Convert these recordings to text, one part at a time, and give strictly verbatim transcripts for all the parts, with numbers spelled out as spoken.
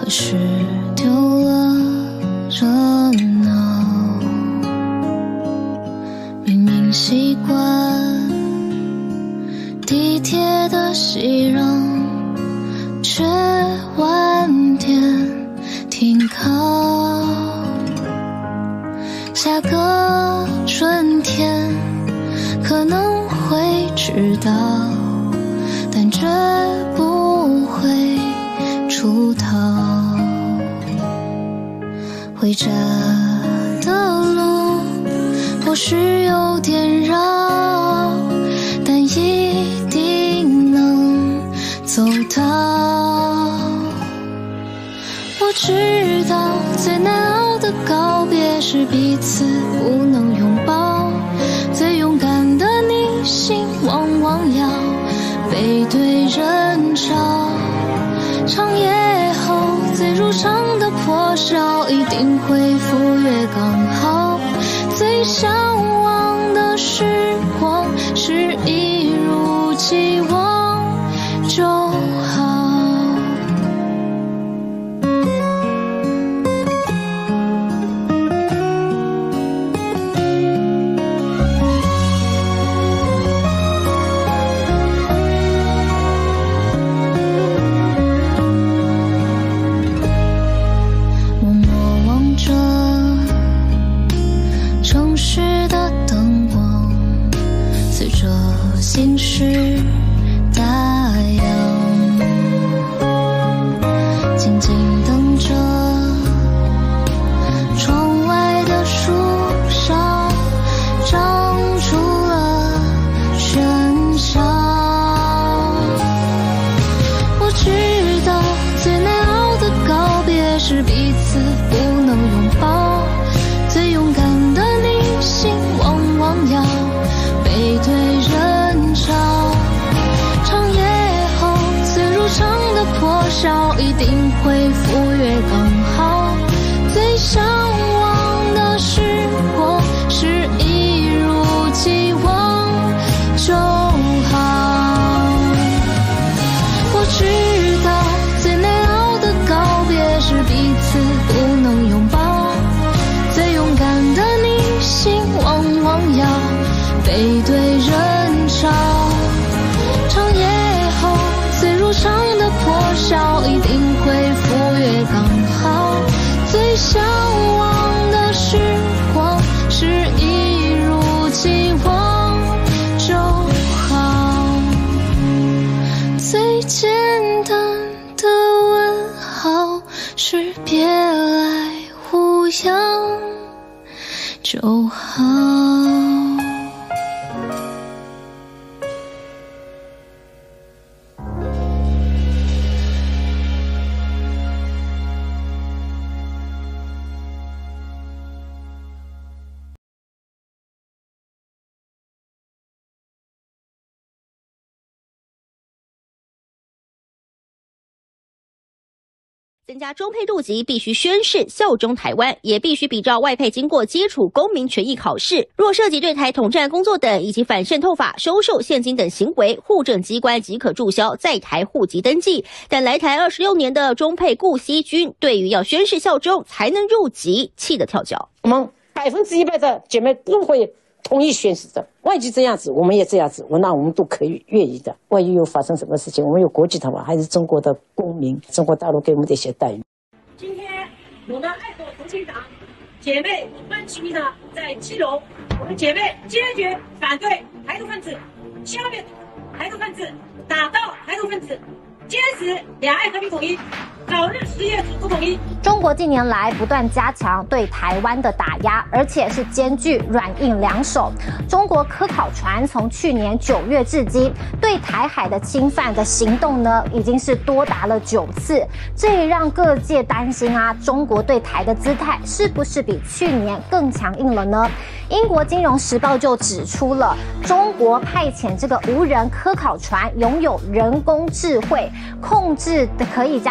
可是丢了热闹，明明习惯地铁的熙攘，却晚点停靠。下个春天可能会知道，但绝不会出逃。回家的路或许有点绕，但一定能走到。我知道最难熬的告别是彼此不能拥抱，最勇敢的你心往往要背对人潮。长夜后最如常的破晓，一定会赴约刚好。最向往的时光是一如既往就好。心事大洋，静静等着窗外的树上长出了喧嚣。我知道最难熬的告别是彼此不能拥抱，最勇敢的你心往往要背对人。长夜后最如常的破晓，一定会赴约刚好。最向往的时光是一如既往就好。我知道最难熬的告别是彼此不能拥抱，最勇敢的你心往往要背对人潮。长夜后最如常的破晓，一定会赴约刚好。最向往的时光是一如既往就好。最简单的问号是别来无恙就好。 增加中配入籍必须宣誓效忠台湾，也必须比照外配经过基础公民权益考试。若涉及对台统战工作等以及反渗透法、收受现金等行为，户政机关即可注销在台户籍登记。但来台二十六年的中配顾惜君，对于要宣誓效忠才能入籍，气得跳脚。 我们百分之一百的姐妹都会同意宣誓的，外籍这样子，我们也这样子，我那我们都可以愿意的。万一有发生什么事情，我们有国际的话，还是中国的公民，中国大陆给我们的一些待遇。 今天我们爱国同心党姐妹分起呢，在基隆，我们姐妹坚决反对台独分子，消灭台独分子，打倒台独分子，坚持两岸和平统一，早日实现祖国统一。 中国近年来不断加强对台湾的打压，而且是兼具软硬两手。中国科考船从去年九月至今，对台海的侵犯的行动呢，已经是多达了九次。这也让各界担心啊，中国对台的姿态是不是比去年更强硬了呢？英国金融时报就指出了，中国派遣这个无人科考船拥有人工智慧，控制的可以这样自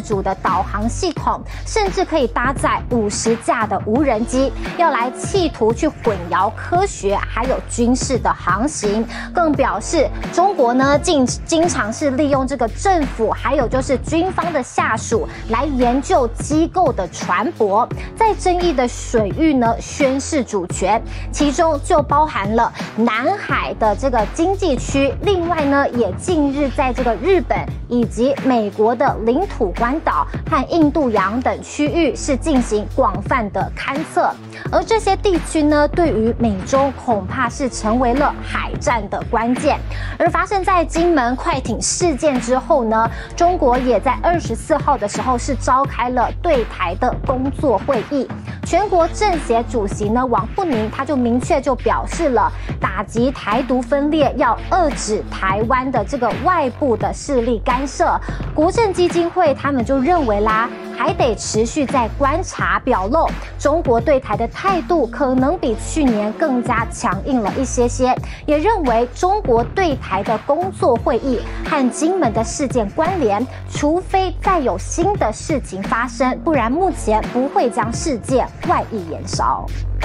自主的导航系统，甚至可以搭载五十架的无人机，要来企图去混淆科学还有军事的航行。更表示，中国呢，经经常是利用这个政府还有就是军方的下属来研究机构的船舶，在争议的水域呢宣示主权，其中就包含了南海的这个经济区，另外呢也近日在这个日本以及美国的领土关岛和印度洋等区域是进行广泛的勘测，而这些地区呢，对于美中恐怕是成为了海战的关键。而发生在金门快艇事件之后呢，中国也在二十四号的时候是召开了对台的工作会议，全国政协主席呢王沪宁他就明确就表示了，打击台独分裂要遏制台湾的这个外部的势力干涉。国政基金会他们就认为啦，还得持续在观察表露，中国对台的态度可能比去年更加强硬了一些些，也认为中国对台的工作会议和金门的事件关联，除非再有新的事情发生，不然目前不会将事件外溢延烧。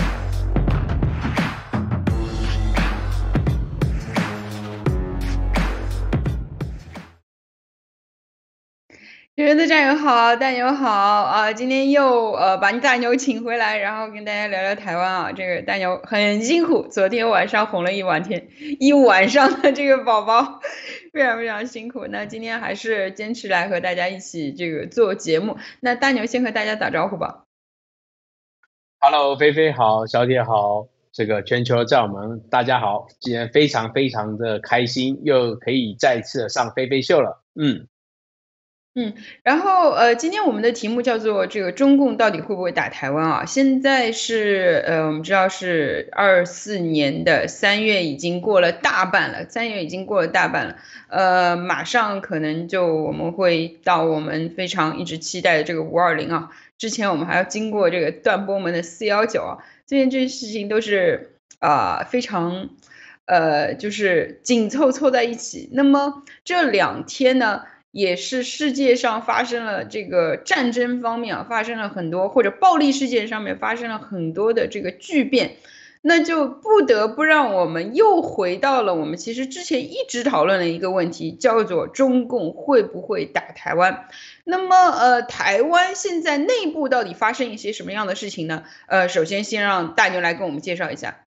学员的战友好，大牛好啊！今天又呃把你大牛请回来，然后跟大家聊聊台湾啊。这个大牛很辛苦，昨天晚上哄了一晚天一晚上的这个宝宝，非常非常辛苦。那今天还是坚持来和大家一起这个做节目。那大牛先和大家打招呼吧。 Hello， 菲菲好，小铁好，这个全球战友们大家好，今天非常非常的开心，又可以再次的上菲菲秀了，嗯。 嗯，然后呃，今天我们的题目叫做这个中共到底会不会打台湾啊？现在是呃，我们知道是二四年的三月已经过了大半了，三月已经过了大半了，呃，马上可能就我们会到我们非常一直期待的这个五二零啊，之前我们还要经过这个断波门的四一九啊，这件这些事情都是啊、呃、非常呃就是紧凑凑在一起。那么这两天呢？也是世界上发生了这个战争方面啊，发生了很多或者暴力事件上面发生了很多的这个巨变，那就不得不让我们又回到了我们其实之前一直讨论的一个问题，叫做中共会不会打台湾？那么呃，台湾现在内部到底发生一些什么样的事情呢？呃，首先先让大牛来跟我们介绍一下。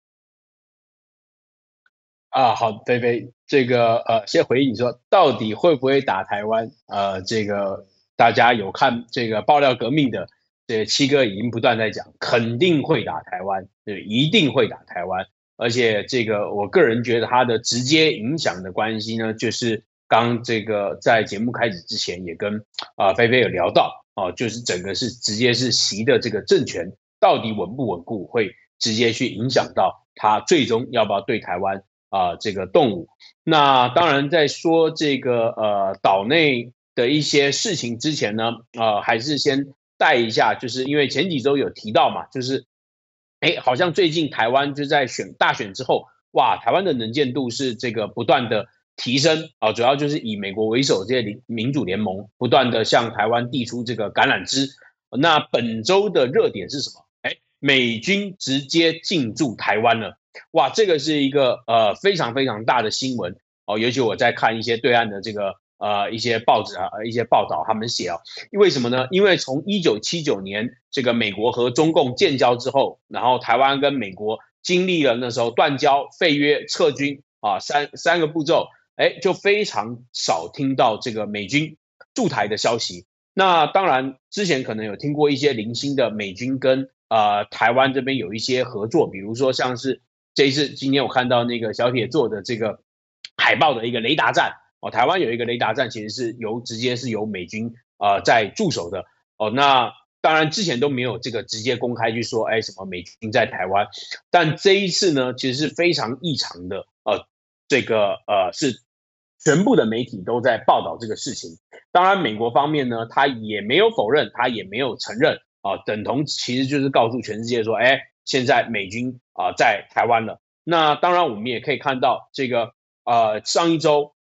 啊，好，菲菲，这个呃，先回应你说，到底会不会打台湾？呃，这个大家有看这个爆料革命的，这个七哥已经不断在讲，肯定会打台湾，对，一定会打台湾。而且这个我个人觉得它的直接影响的关系呢，就是刚这个在节目开始之前也跟啊、呃、菲菲有聊到哦、呃，就是整个是直接是习的这个政权到底稳不稳固，会直接去影响到他最终要不要对台湾。啊、呃，这个动物，那当然在说这个呃岛内的一些事情之前呢，呃，还是先带一下，就是因为前几周有提到嘛，就是，哎，好像最近台湾就在选大选之后，哇，台湾的能见度是这个不断的提升啊、呃，主要就是以美国为首这些民主联盟不断的向台湾递出这个橄榄枝。那本周的热点是什么？哎，美军直接进驻台湾了。哇，这个是一个呃非常非常大的新闻哦，尤其我在看一些对岸的这个呃一些报纸啊、一些报道，他们写啊，为什么呢？因为从一九七九年这个美国和中共建交之后，然后台湾跟美国经历了那时候断交、废约、撤军啊三三个步骤，哎，就非常少听到这个美军驻台的消息。那当然，之前可能有听过一些零星的美军跟呃台湾这边有一些合作，比如说像是。这一次，今天我看到那个小铁做的这个海报的一个雷达站哦，台湾有一个雷达站，其实是由直接是由美军呃在驻守的哦。那当然之前都没有这个直接公开去说，哎，什么美军在台湾，但这一次呢，其实是非常异常的，呃，这个呃是全部的媒体都在报道这个事情。当然，美国方面呢，他也没有否认，他也没有承认啊、呃，等同其实就是告诉全世界说，哎。现在美军啊、呃、在台湾了，那当然我们也可以看到这个呃上一周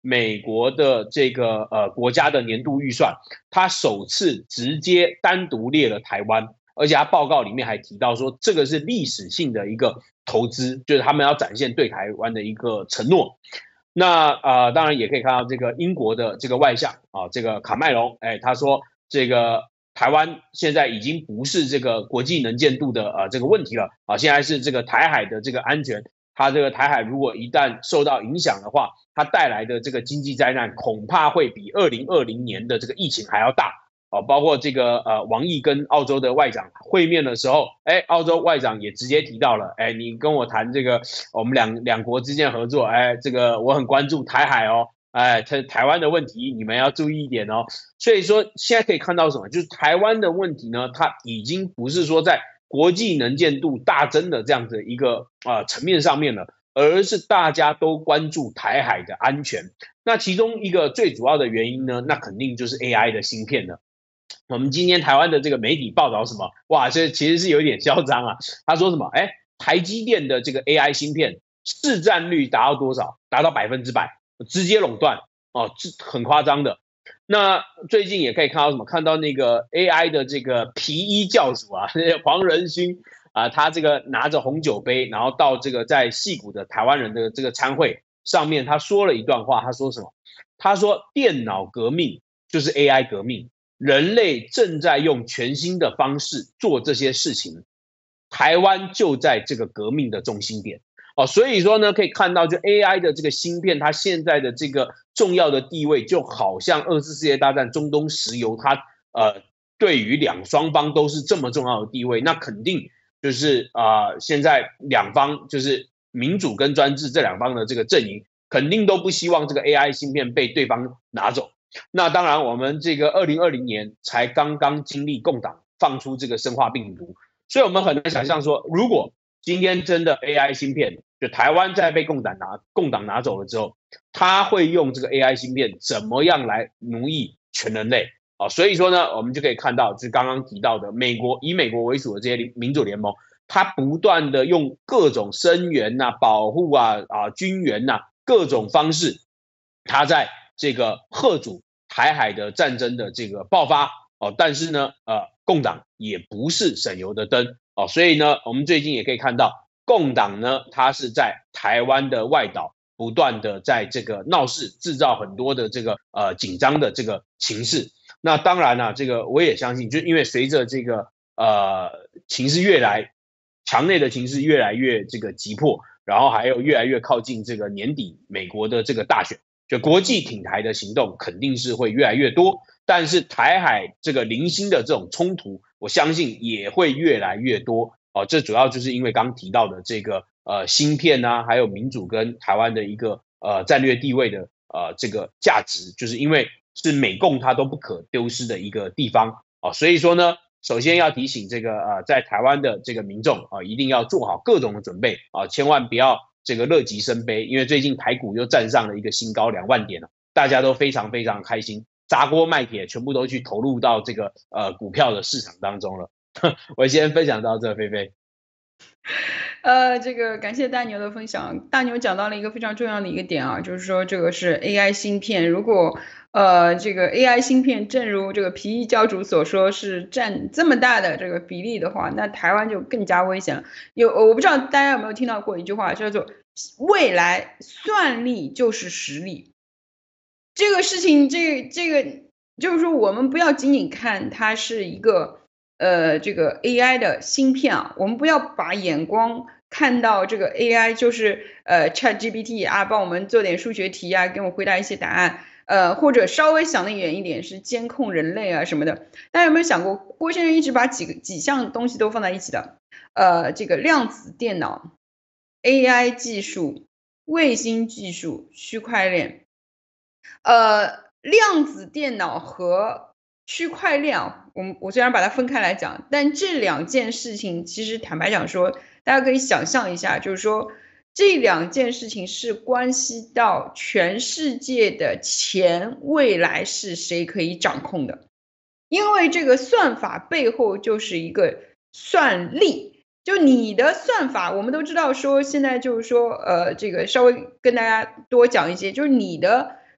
美国的这个呃国家的年度预算，它首次直接单独列了台湾，而且它报告里面还提到说，这个是历史性的一个投资，就是他们要展现对台湾的一个承诺。那呃，当然也可以看到这个英国的这个外相啊，这个卡麦隆，哎，他说这个台湾现在已经不是这个国际能见度的呃这个问题了啊，现在是这个台海的这个安全，它这个台海如果一旦受到影响的话，它带来的这个经济灾难恐怕会比二零二零年的这个疫情还要大。哦，包括这个呃，王毅跟澳洲的外长会面的时候，哎，澳洲外长也直接提到了，哎，你跟我谈这个我们两两国之间合作，哎，这个我很关注台海哦，哎，台台湾的问题你们要注意一点哦。所以说现在可以看到什么，就是台湾的问题呢，它已经不是说在国际能见度大增的这样的一个啊、呃、层面上面了，而是大家都关注台海的安全。那其中一个最主要的原因呢，那肯定就是 A I 的芯片了。我们今天台湾的这个媒体报道什么？哇，这其实是有点嚣张啊！他说什么？哎，台积电的这个 A I 芯片市占率达到多少？达到百分之百，直接垄断哦，这很夸张的。那最近也可以看到什么？看到那个 A I 的这个皮衣教主啊，黄仁勋啊，他这个拿着红酒杯，然后到这个在矽谷的台湾人的这个参会上面，他说了一段话，他说什么？他说电脑革命就是 A I 革命。人类正在用全新的方式做这些事情，台湾就在这个革命的中心点哦。所以说呢，可以看到就 A I 的这个芯片，它现在的这个重要的地位，就好像二次世界大战中东石油，它呃对于两双方都是这么重要的地位，那肯定就是啊、呃，现在两方就是民主跟专制这两方的这个阵营，肯定都不希望这个 A I 芯片被对方拿走。那当然，我们这个二零二零年才刚刚经历共党放出这个生化病毒，所以我们很难想象说，如果今天真的 A I 芯片，就台湾在被共党拿共党拿走了之后，他会用这个 A I 芯片怎么样来奴役全人类啊？所以说呢，我们就可以看到，就是刚刚提到的美国以美国为主的这些民主联盟，他不断的用各种声援啊、保护啊、啊军援啊各种方式，他在这个嚇阻台海的战争的这个爆发哦，但是呢，呃，共党也不是省油的灯哦，所以呢，我们最近也可以看到，共党呢，它是在台湾的外岛不断的在这个闹事，制造很多的这个呃紧张的这个情势。那当然了、啊，这个我也相信，就因为随着这个呃情势越来，墙内的情势越来越这个急迫，然后还有越来越靠近这个年底美国的这个大选。就国际挺台的行动肯定是会越来越多，但是台海这个零星的这种冲突，我相信也会越来越多哦。这主要就是因为刚提到的这个呃芯片啊，还有民主跟台湾的一个呃战略地位的呃这个价值，就是因为是美共它都不可丢失的一个地方哦。所以说呢，首先要提醒这个呃在台湾的这个民众啊、呃，一定要做好各种的准备啊、呃，千万不要这个乐极生悲，因为最近台股又站上了一个新高两万点了，大家都非常非常开心，砸锅卖铁全部都去投入到这个呃股票的市场当中了。我先分享到这，菲菲。 呃，这个感谢大牛的分享。大牛讲到了一个非常重要的一个点啊，就是说这个是 A I 芯片，如果呃这个 A I 芯片正如这个皮衣教主所说是占这么大的这个比例的话，那台湾就更加危险了。有我不知道大家有没有听到过一句话，叫做未来算力就是实力。这个事情，这这个就是说，我们不要仅仅看它是一个呃这个 A I 的芯片啊，我们不要把眼光看到这个 A I 就是呃 ChatGPT 啊，帮我们做点数学题啊，给我们回答一些答案，呃或者稍微想得远一点是监控人类啊什么的。大家有没有想过，郭先生一直把几个几项东西都放在一起的，呃这个量子电脑、A I 技术、卫星技术、区块链。呃，量子电脑和区块链，我我虽然把它分开来讲，但这两件事情其实坦白讲说，大家可以想象一下，就是说这两件事情是关系到全世界的钱未来是谁可以掌控的，因为这个算法背后就是一个算力。就你的算法，我们都知道说，现在就是说，呃，这个稍微跟大家多讲一些，就是你的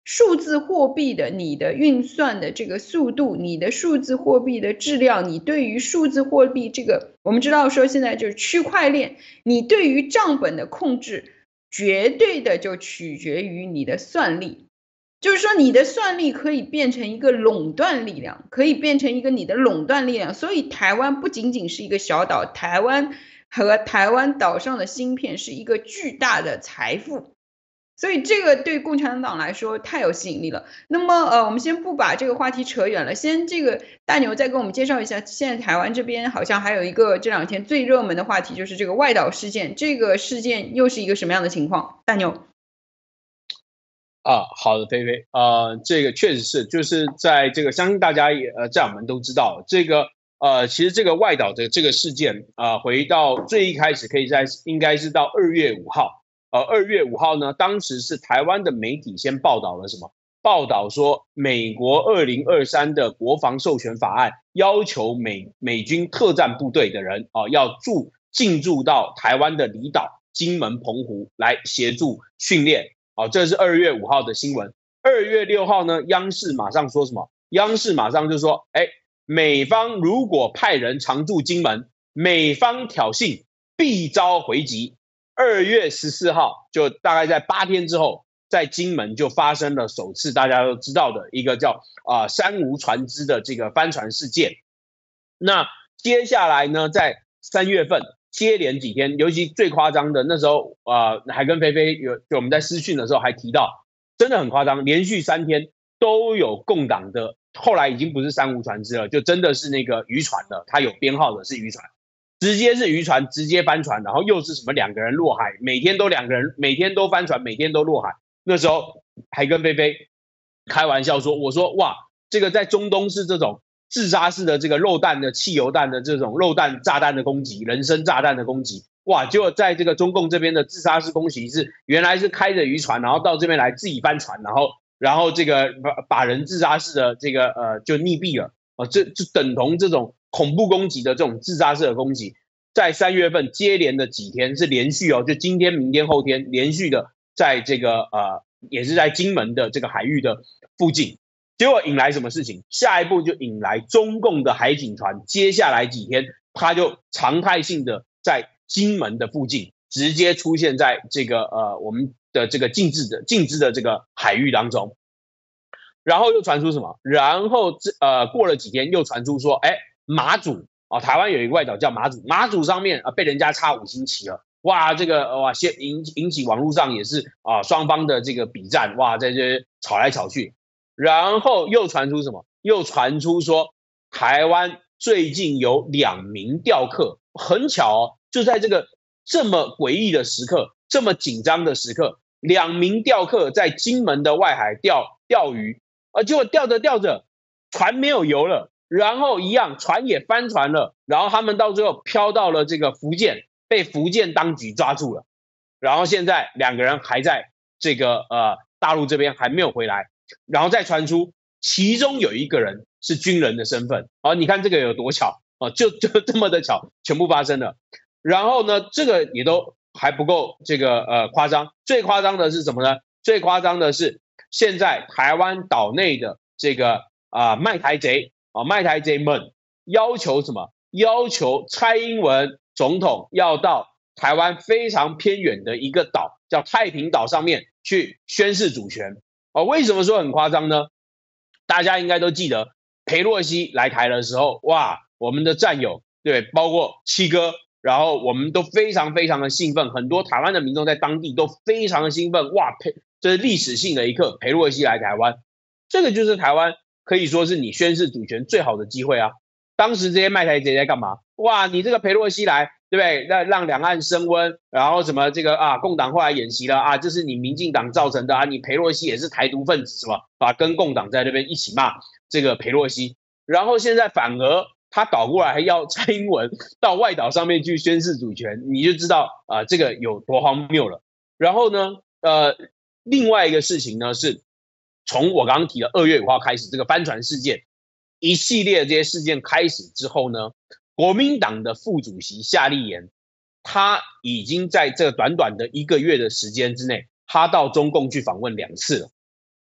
数字货币的你的运算的这个速度，你的数字货币的质量，你对于数字货币这个，我们知道说现在就是区块链，你对于账本的控制，绝对的就取决于你的算力。就是说你的算力可以变成一个垄断力量，可以变成一个你的垄断力量。所以台湾不仅仅是一个小岛，台湾和台湾岛上的芯片是一个巨大的财富。所以这个对共产党来说太有吸引力了。那么呃，我们先不把这个话题扯远了，先这个大牛再跟我们介绍一下，现在台湾这边好像还有一个这两天最热门的话题，就是这个外岛事件。这个事件又是一个什么样的情况？大牛。 啊，好的，菲菲，呃，这个确实是，就是在这个，相信大家也呃，在我们都知道，这个呃，其实这个外岛的这个事件啊、呃，回到最一开始，可以在应该是到二月五号，呃，二月五号呢，当时是台湾的媒体先报道了什么？报道说，美国二零二三的国防授权法案要求美美军特战部队的人啊、呃，要驻进驻到台湾的离岛、金门、澎湖来协助训练。好，这是二月五号的新闻。二月六号呢，央视马上说什么？央视马上就说，哎，美方如果派人常驻金门，美方挑衅必遭回击。二月十四号，就大概在八天之后，在金门就发生了首次大家都知道的一个叫啊、呃、三无船只的这个帆船事件。那接下来呢，在三月份。接连几天，尤其最夸张的那时候，呃，还跟菲菲有，就我们在私讯的时候还提到，真的很夸张，连续三天都有共党的，后来已经不是三无船只了，就真的是那个渔船了，它有编号的是渔船，直接是渔船，直接翻船，然后又是什么两个人落海，每天都两个人，每天都翻船，每天都落海。那时候还跟菲菲开玩笑说，我说哇，这个在中东是这种。自杀式的这个肉弹的汽油弹的这种肉弹炸弹的攻击，人生炸弹的攻击，哇！结果在这个中共这边的自杀式攻击是原来是开着渔船，然后到这边来自己翻船，然后然后这个把把人自杀式的这个呃就溺毙了啊，这就等同这种恐怖攻击的这种自杀式的攻击，在三月份接连的几天是连续哦，就今天、明天、后天连续的在这个呃也是在金门的这个海域的附近。结果引来什么事情？下一步就引来中共的海警船，接下来几天，他就常态性的在金门的附近，直接出现在这个呃我们的这个禁制的禁制的这个海域当中。然后又传出什么？然后呃过了几天又传出说，哎，马祖啊、哦，台湾有一个外岛叫马祖，马祖上面啊、呃、被人家插五星旗了。哇，这个哇先引引起网络上也是啊、呃、双方的这个比战，哇在这吵来吵去。然后又传出什么？又传出说，台湾最近有两名钓客，很巧哦，就在这个这么诡异的时刻，这么紧张的时刻，两名钓客在金门的外海钓钓鱼，啊，结果钓着钓着，船没有油了，然后一样船也翻船了，然后他们到最后飘到了这个福建，被福建当局抓住了，然后现在两个人还在这个呃大陆这边还没有回来。然后再传出，其中有一个人是军人的身份，哦，你看这个有多巧哦，就就这么的巧，全部发生了。然后呢，这个也都还不够这个呃夸张，最夸张的是什么呢？最夸张的是现在台湾岛内的这个啊、呃、卖台贼啊、哦、卖台贼们要求什么？要求蔡英文总统要到台湾非常偏远的一个岛，叫太平岛上面去宣示主权。哦，为什么说很夸张呢？大家应该都记得，裴洛西来台的时候，哇，我们的战友，对，包括七哥，然后我们都非常非常的兴奋，很多台湾的民众在当地都非常的兴奋，哇，裴，这是历史性的一刻，裴洛西来台湾，这个就是台湾可以说是你宣示主权最好的机会啊。当时这些卖台贼在干嘛？哇，你这个裴洛西来，对不对？让让两岸升温，然后什么这个啊，共党后来演习了啊，这是你民进党造成的啊，你裴洛西也是台独分子，什么啊，跟共党在那边一起骂这个裴洛西，然后现在反而他倒过来还要蔡英文到外岛上面去宣示主权，你就知道啊、呃、这个有多荒谬了。然后呢，呃，另外一个事情呢是，从我刚刚提的二月五号开始，这个帆船事件。一系列这些事件开始之后呢，国民党的副主席夏立言，他已经在这短短的一个月的时间之内，他到中共去访问两次了。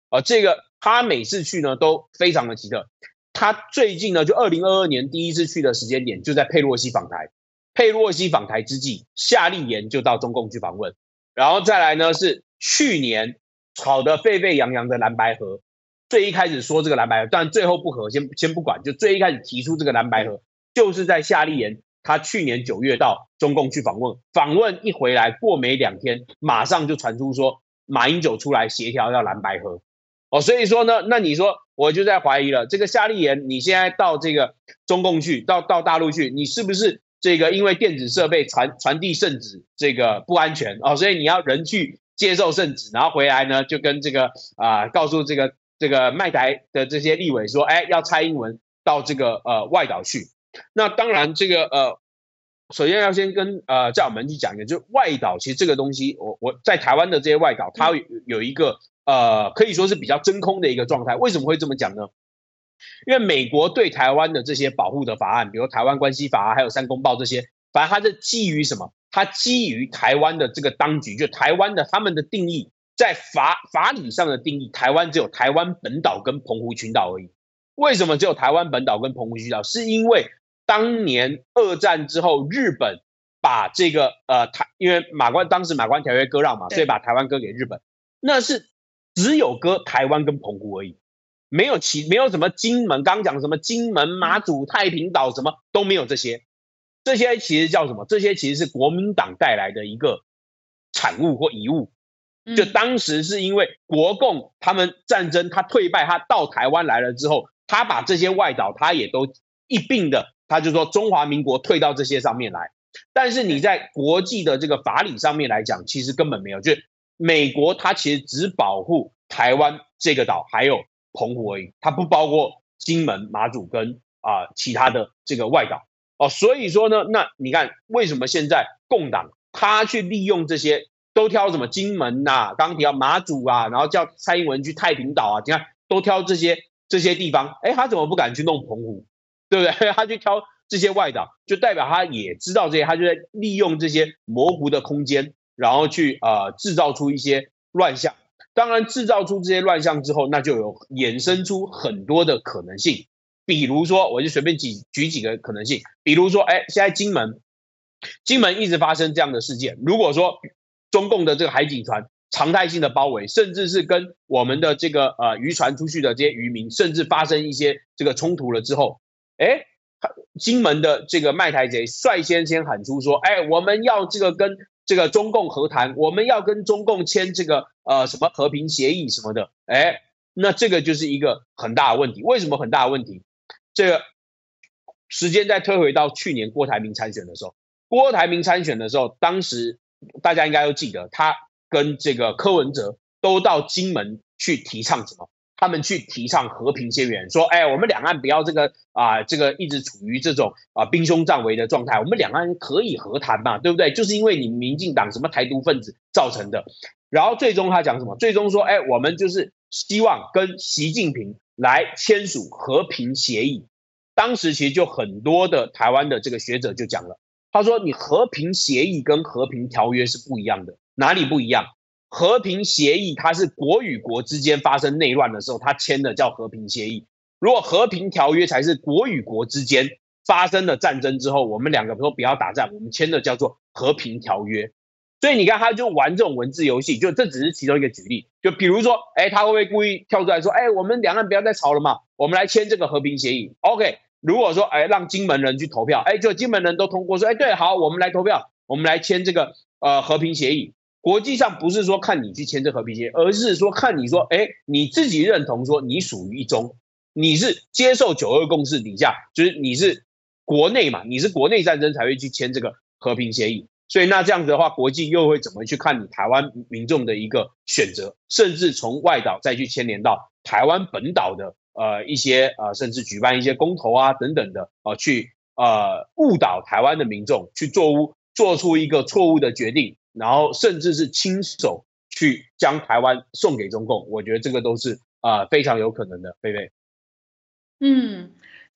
呃，这个他每次去呢都非常的奇特。他最近呢，就二零二二年第一次去的时间点，就在佩洛西访台。佩洛西访台之际，夏立言就到中共去访问，然后再来呢是去年吵得沸沸扬扬的蓝白合，最一开始说这个蓝白合，但最后不合，先先不管，就最一开始提出这个蓝白合，就是在夏立言他去年九月到中共去访问，访问一回来过没两天，马上就传出说马英九出来协调要蓝白合。哦，所以说呢，那你说我就在怀疑了，这个夏立言你现在到这个中共去，到到大陆去，你是不是这个因为电子设备传传递圣旨这个不安全哦，所以你要人去接受圣旨，然后回来呢就跟这个啊、呃、告诉这个这个卖台的这些立委说，哎，要蔡英文到这个呃外岛去。那当然这个呃，首先要先跟呃在我们去讲一个，就是外岛其实这个东西，我我在台湾的这些外岛，它有有一个。呃，可以说是比较真空的一个状态。为什么会这么讲呢？因为美国对台湾的这些保护的法案，比如台湾关系法啊，还有三公报这些，反正它是基于什么？它基于台湾的这个当局，就台湾的他们的定义，在法法理上的定义，台湾只有台湾本岛跟澎湖群岛而已。为什么只有台湾本岛跟澎湖群岛？是因为当年二战之后，日本把这个呃台，因为马关当时马关条约割让嘛，所以把台湾割给日本，那是。只有割台湾跟澎湖而已，没有其没有什么金门，刚刚讲什么金门、马祖、太平岛什么都没有这些，这些其实叫什么？这些其实是国民党带来的一个产物或遗物。就当时是因为国共他们战争，他退败，他到台湾来了之后，他把这些外岛他也都一并的，他就说中华民国退到这些上面来。但是你在国际的这个法理上面来讲，其实根本没有，就美国它其实只保护台湾这个岛还有澎湖而已，它不包括金门、马祖跟啊、呃、其他的这个外岛哦。所以说呢，那你看为什么现在共党他去利用这些，都挑什么金门啊，刚刚提到马祖啊，然后叫蔡英文去太平岛啊，你看都挑这些这些地方，哎，他怎么不敢去弄澎湖，对不对？他去挑这些外岛，就代表他也知道这些，他就在利用这些模糊的空间。然后去呃制造出一些乱象，当然制造出这些乱象之后，那就有衍生出很多的可能性。比如说，我就随便举举几个可能性，比如说，哎，现在金门，金门一直发生这样的事件。如果说中共的这个海警船常态性的包围，甚至是跟我们的这个呃渔船出去的这些渔民，甚至发生一些这个冲突了之后，哎，金门的这个卖台贼率先先喊出说，哎，我们要这个跟这个中共和谈，我们要跟中共签这个呃什么和平协议什么的，哎，那这个就是一个很大的问题。为什么很大的问题？这个时间再推回到去年郭台铭参选的时候，郭台铭参选的时候，当时大家应该都记得，他跟这个柯文哲都到金门去提倡什么？他们去提倡和平协议，说，哎，我们两岸不要这个啊、呃，这个一直处于这种啊、呃、兵凶战危的状态，我们两岸可以和谈嘛，对不对？就是因为你民进党什么台独分子造成的。然后最终他讲什么？最终说，哎，我们就是希望跟习近平来签署和平协议。当时其实就很多的台湾的这个学者就讲了，他说你和平协议跟和平条约是不一样的，哪里不一样？和平协议它是国与国之间发生内乱的时候，他签的叫和平协议。如果和平条约才是国与国之间发生了战争之后，我们两个说不要打仗，我们签的叫做和平条约。所以你看，他就玩这种文字游戏，就这只是其中一个举例。就比如说，哎，他会不会故意跳出来说，哎，我们两岸不要再吵了嘛，我们来签这个和平协议 ？OK， 如果说，哎，让金门人去投票，哎，就金门人都通过说，哎，对，好，我们来投票，我们来签这个呃和平协议。国际上不是说看你去签这和平协议，而是说看你说，哎，你自己认同说你属于一中，你是接受九二共识底下，就是你是国内嘛，你是国内战争才会去签这个和平协议。所以那这样子的话，国际又会怎么去看你台湾民众的一个选择，甚至从外岛再去牵连到台湾本岛的呃一些呃，甚至举办一些公投啊等等的，呃，去呃误导台湾的民众去做出做出一个错误的决定。然后甚至是亲手去将台湾送给中共，我觉得这个都是啊、呃、非常有可能的，贝贝。 嗯，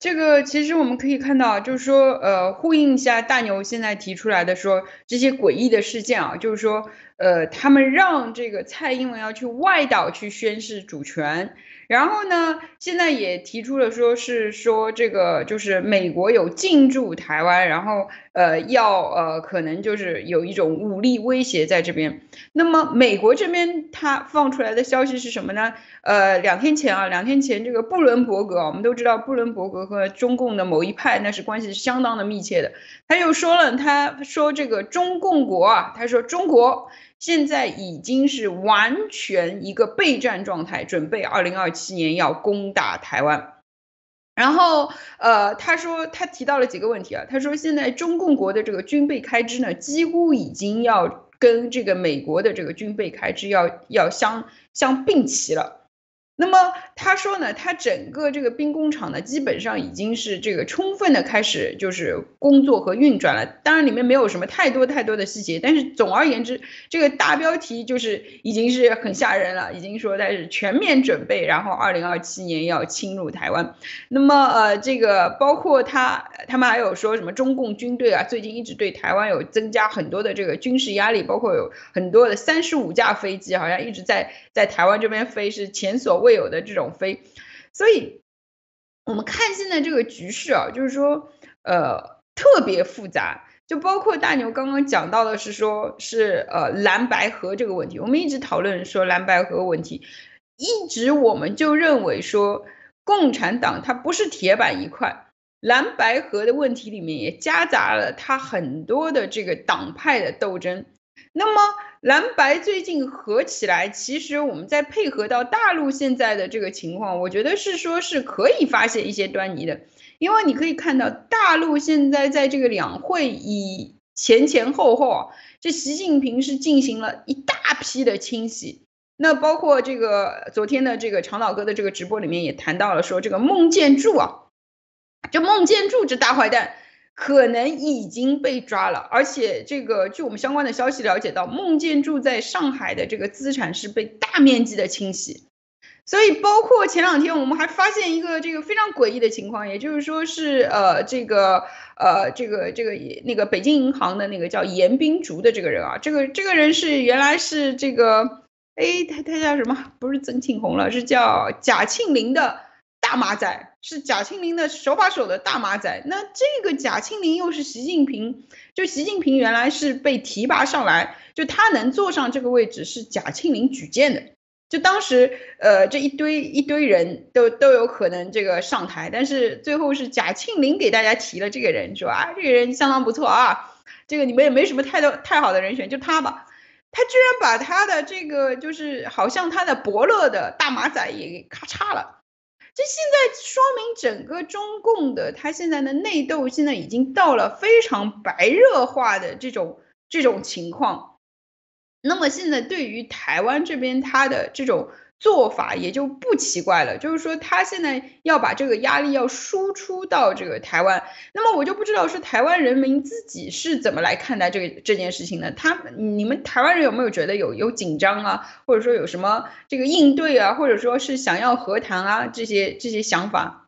这个其实我们可以看到，就是说，呃，呼应一下大牛现在提出来的说这些诡异的事件啊，就是说，呃，他们让这个蔡英文要去外岛去宣示主权，然后呢，现在也提出了说是说这个就是美国有进驻台湾，然后呃要呃可能就是有一种武力威胁在这边。那么美国这边他放出来的消息是什么呢？呃，两天前啊，两天前这个布伦伯格，我们都知道布伦伯格和中共的某一派那是关系相当的密切的。他又说了，他说这个中共国啊，他说中国现在已经是完全一个备战状态，准备二零二七年要攻打台湾。然后，呃，他说他提到了几个问题啊，他说现在中共国的这个军备开支呢，几乎已经要跟这个美国的这个军备开支要要相相并齐了。那么他说呢，他整个这个兵工厂呢，基本上已经是这个充分的开始就是工作和运转了。当然里面没有什么太多太多的细节，但是总而言之，这个大标题就是已经是很吓人了，已经说它是全面准备，然后二零二七年要侵入台湾。那么呃，这个包括他他们还有说什么中共军队啊，最近一直对台湾有增加很多的这个军事压力，包括有很多的三十五架飞机，好像一直在在台湾这边飞，是前所未有的这种飞。所以我们看现在这个局势啊，就是说呃特别复杂，就包括大牛刚刚讲到的是说是呃蓝白合这个问题，我们一直讨论说蓝白合问题，一直我们就认为说共产党它不是铁板一块，蓝白合的问题里面也夹杂了它很多的这个党派的斗争。那么蓝白最近合起来，其实我们再配合到大陆现在的这个情况，我觉得是说是可以发现一些端倪的。因为你可以看到大陆现在在这个两会以前前后后啊，这习近平是进行了一大批的清洗。那包括这个昨天的这个长岛哥的这个直播里面也谈到了说，这个孟建柱啊，这孟建柱这大坏蛋可能已经被抓了，而且这个据我们相关的消息了解到，孟建柱在上海的这个资产是被大面积的清洗。所以包括前两天我们还发现一个这个非常诡异的情况，也就是说是呃这个呃这个这个那个北京银行的那个叫严彬竹的这个人啊，这个这个人是原来是这个哎他他叫什么？不是曾庆红了，是叫贾庆林的大马仔，是贾庆林的手把手的大马仔。那这个贾庆林又是习近平，就习近平原来是被提拔上来，就他能坐上这个位置是贾庆林举荐的。就当时呃这一堆一堆人都都有可能这个上台，但是最后是贾庆林给大家提了这个人，说啊这个人相当不错啊，这个你们也没什么太多太好的人选，就他吧。他居然把他的这个就是好像他的伯乐的大马仔也给咔嚓了。这现在说明整个中共的他现在的内斗现在已经到了非常白热化的这种这种情况。那么现在对于台湾这边他的这种做法也就不奇怪了，就是说他现在要把这个压力要输出到这个台湾。那么我就不知道说台湾人民自己是怎么来看待这个这件事情的，他你们台湾人有没有觉得有有紧张啊，或者说有什么这个应对啊，或者说是想要和谈啊这些这些想法？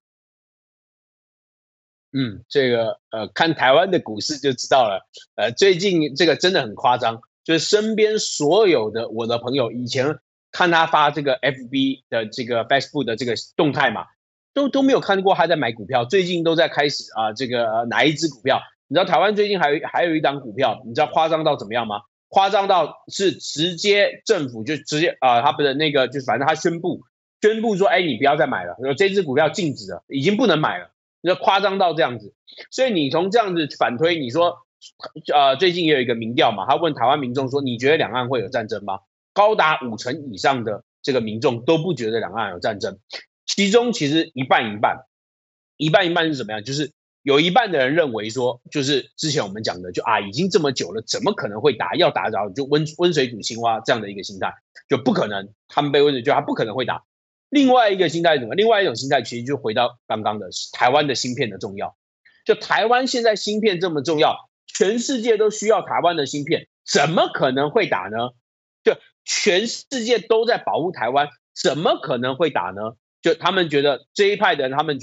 嗯，这个呃看台湾的股市就知道了，呃最近这个真的很夸张，就是身边所有的我的朋友以前看他发这个 F B 的这个 Facebook 的这个动态嘛，都都没有看过他在买股票，最近都在开始啊、呃、这个、呃、哪一只股票？你知道台湾最近还有还有一档股票，你知道夸张到怎么样吗？夸张到是直接政府就直接啊、呃、他不是那个就是反正他宣布宣布说，哎你不要再买了，说这只股票禁止了，已经不能买了，就夸张到这样子。所以你从这样子反推，你说呃最近也有一个民调嘛，他问台湾民众说，你觉得两岸会有战争吗？高达五成以上的这个民众都不觉得两岸有战争，其中其实一半一半，一半一半是怎么样？就是有一半的人认为说，就是之前我们讲的，就啊已经这么久了，怎么可能会打？要打着就温温水煮青蛙这样的一个心态，就不可能，他们被温水就他不可能会打。另外一个心态是什么？另外一种心态其实就回到刚刚的台湾的芯片的重要，就台湾现在芯片这么重要，全世界都需要台湾的芯片，怎么可能会打呢？就全世界都在保护台湾，怎么可能会打呢？就他们觉得这一派的人，他们觉得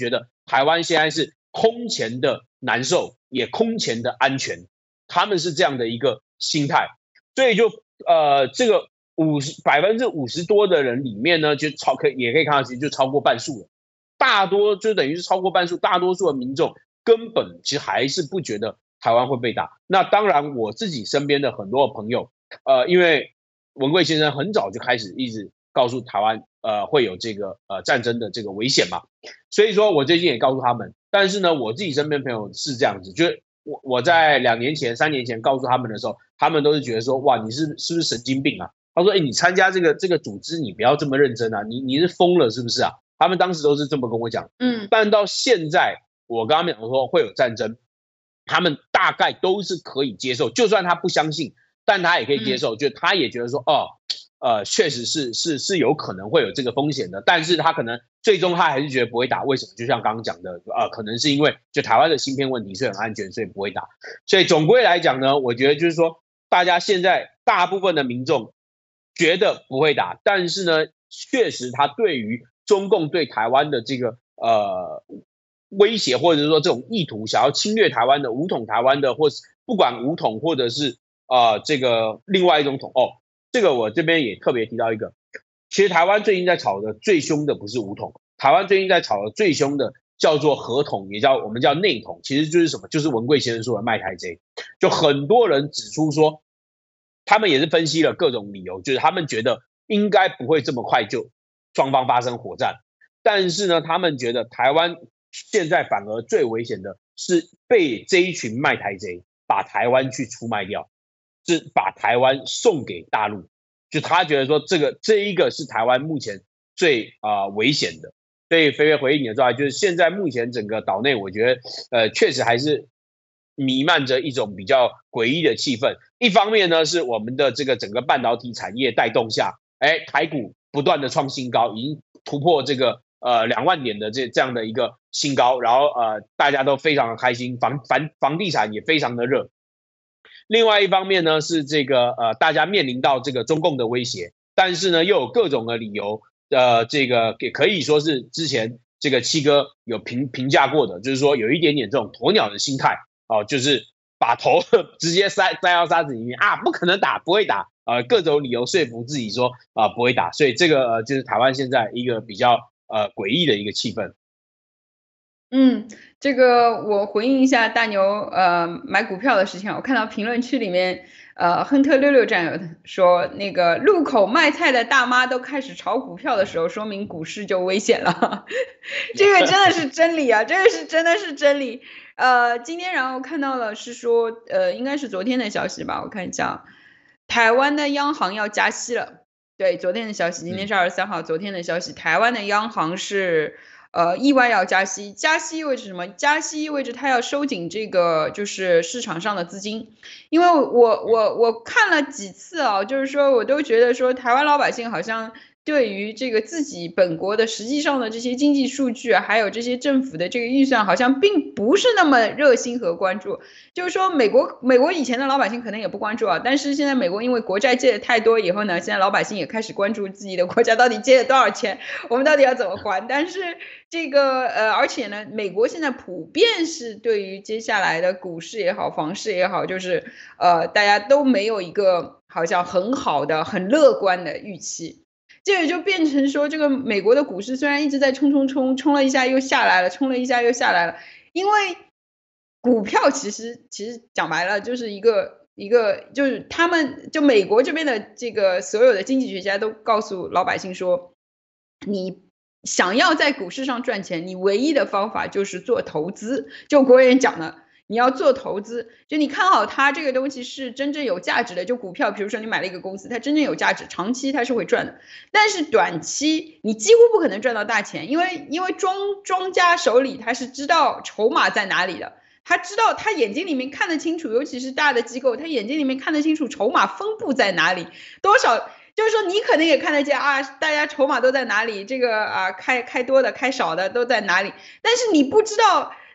台湾现在是空前的难受，也空前的安全，他们是这样的一个心态，所以就呃这个五十百分之五十多的人里面呢，就超可也可以看到，其实就超过半数了，大多就等于是超过半数，大多数的民众根本其实还是不觉得台湾会被打。那当然，我自己身边的很多朋友，呃，因为文贵先生很早就开始一直告诉台湾，呃，会有这个呃战争的这个危险嘛，所以说我最近也告诉他们。但是呢，我自己身边朋友是这样子，就是我我在两年前、三年前告诉他们的时候，他们都是觉得说，哇，你是是不是神经病啊？他说，哎，你参加这个这个组织，你不要这么认真啊，你你是疯了是不是啊？他们当时都是这么跟我讲，嗯，但到现在，我跟他们讲说会有战争，他们大概都是可以接受，就算他不相信，但他也可以接受，嗯、就他也觉得说，哦，呃，确实是是是有可能会有这个风险的，但是他可能最终他还是觉得不会打，为什么？就像刚刚讲的，呃，可能是因为就台湾的芯片问题，所以很安全，所以不会打。所以总归来讲呢，我觉得就是说，大家现在大部分的民众觉得不会打，但是呢，确实他对于中共对台湾的这个呃威胁，或者是说这种意图想要侵略台湾的、武统台湾的，或是不管武统或者是呃这个另外一种统哦，这个我这边也特别提到一个，其实台湾最近在吵的最凶的不是武统，台湾最近在吵的最凶的叫做合统，也叫我们叫内统，其实就是什么？就是文贵先生说的卖台贼，就很多人指出说，他们也是分析了各种理由，就是他们觉得应该不会这么快就双方发生火战，但是呢，他们觉得台湾现在反而最危险的是被这一群卖台贼把台湾去出卖掉，是把台湾送给大陆，就他觉得说这个这一个是台湾目前最啊、呃、危险的。所以菲菲回应你的状态，就是现在目前整个岛内，我觉得呃确实还是弥漫着一种比较诡异的气氛。一方面呢，是我们的这个整个半导体产业带动下，哎，台股不断的创新高，已经突破这个呃两万点的这这样的一个新高，然后呃大家都非常的开心，房房房地产也非常的热。另外一方面呢，是这个呃大家面临到这个中共的威胁，但是呢又有各种的理由。呃，这个也可以说是之前这个七哥有评评价过的，就是说有一点点这种鸵鸟的心态哦、呃，就是把头直接塞塞到沙子里面啊，不可能打，不会打，呃，各种理由说服自己说啊、呃、不会打，所以这个呃就是台湾现在一个比较呃诡异的一个气氛。 嗯，这个我回应一下大牛呃买股票的事情，我看到评论区里面。呃，亨特六六战友说，那个路口卖菜的大妈都开始炒股票的时候，说明股市就危险了。这个真的是真理啊，这个是真的是真理。呃，今天然后看到了是说，呃，应该是昨天的消息吧，我看一下，台湾的央行要加息了。对，昨天的消息，今天是二十三号，昨天的消息，台湾的央行是。呃，意外要加息，加息意味着什么？加息意味着它要收紧这个就是市场上的资金，因为我我我看了几次啊，就是说我都觉得说台湾老百姓好像对于这个自己本国的实际上的这些经济数据啊，还有这些政府的这个预算，好像并不是那么热心和关注。就是说，美国美国以前的老百姓可能也不关注啊，但是现在美国因为国债借的太多以后呢，现在老百姓也开始关注自己的国家到底借了多少钱，我们到底要怎么还。但是这个呃，而且呢，美国现在普遍是对于接下来的股市也好，房市也好，就是呃，大家都没有一个好像很好的、很乐观的预期。这也就变成说，这个美国的股市虽然一直在冲冲冲，冲了一下又下来了，冲了一下又下来了，因为股票其实其实讲白了就是一个一个就是他们就美国这边的这个所有的经济学家都告诉老百姓说，你想要在股市上赚钱，你唯一的方法就是做投资，就国人讲的。你要做投资，就你看好它这个东西是真正有价值的，就股票，比如说你买了一个公司，它真正有价值，长期它是会赚的，但是短期你几乎不可能赚到大钱，因为因为庄庄家手里他是知道筹码在哪里的，他知道他眼睛里面看得清楚，尤其是大的机构，他眼睛里面看得清楚筹码分布在哪里，多少。就是说你可能也看得见啊，大家筹码都在哪里，这个啊开开多的开少的都在哪里，但是你不知道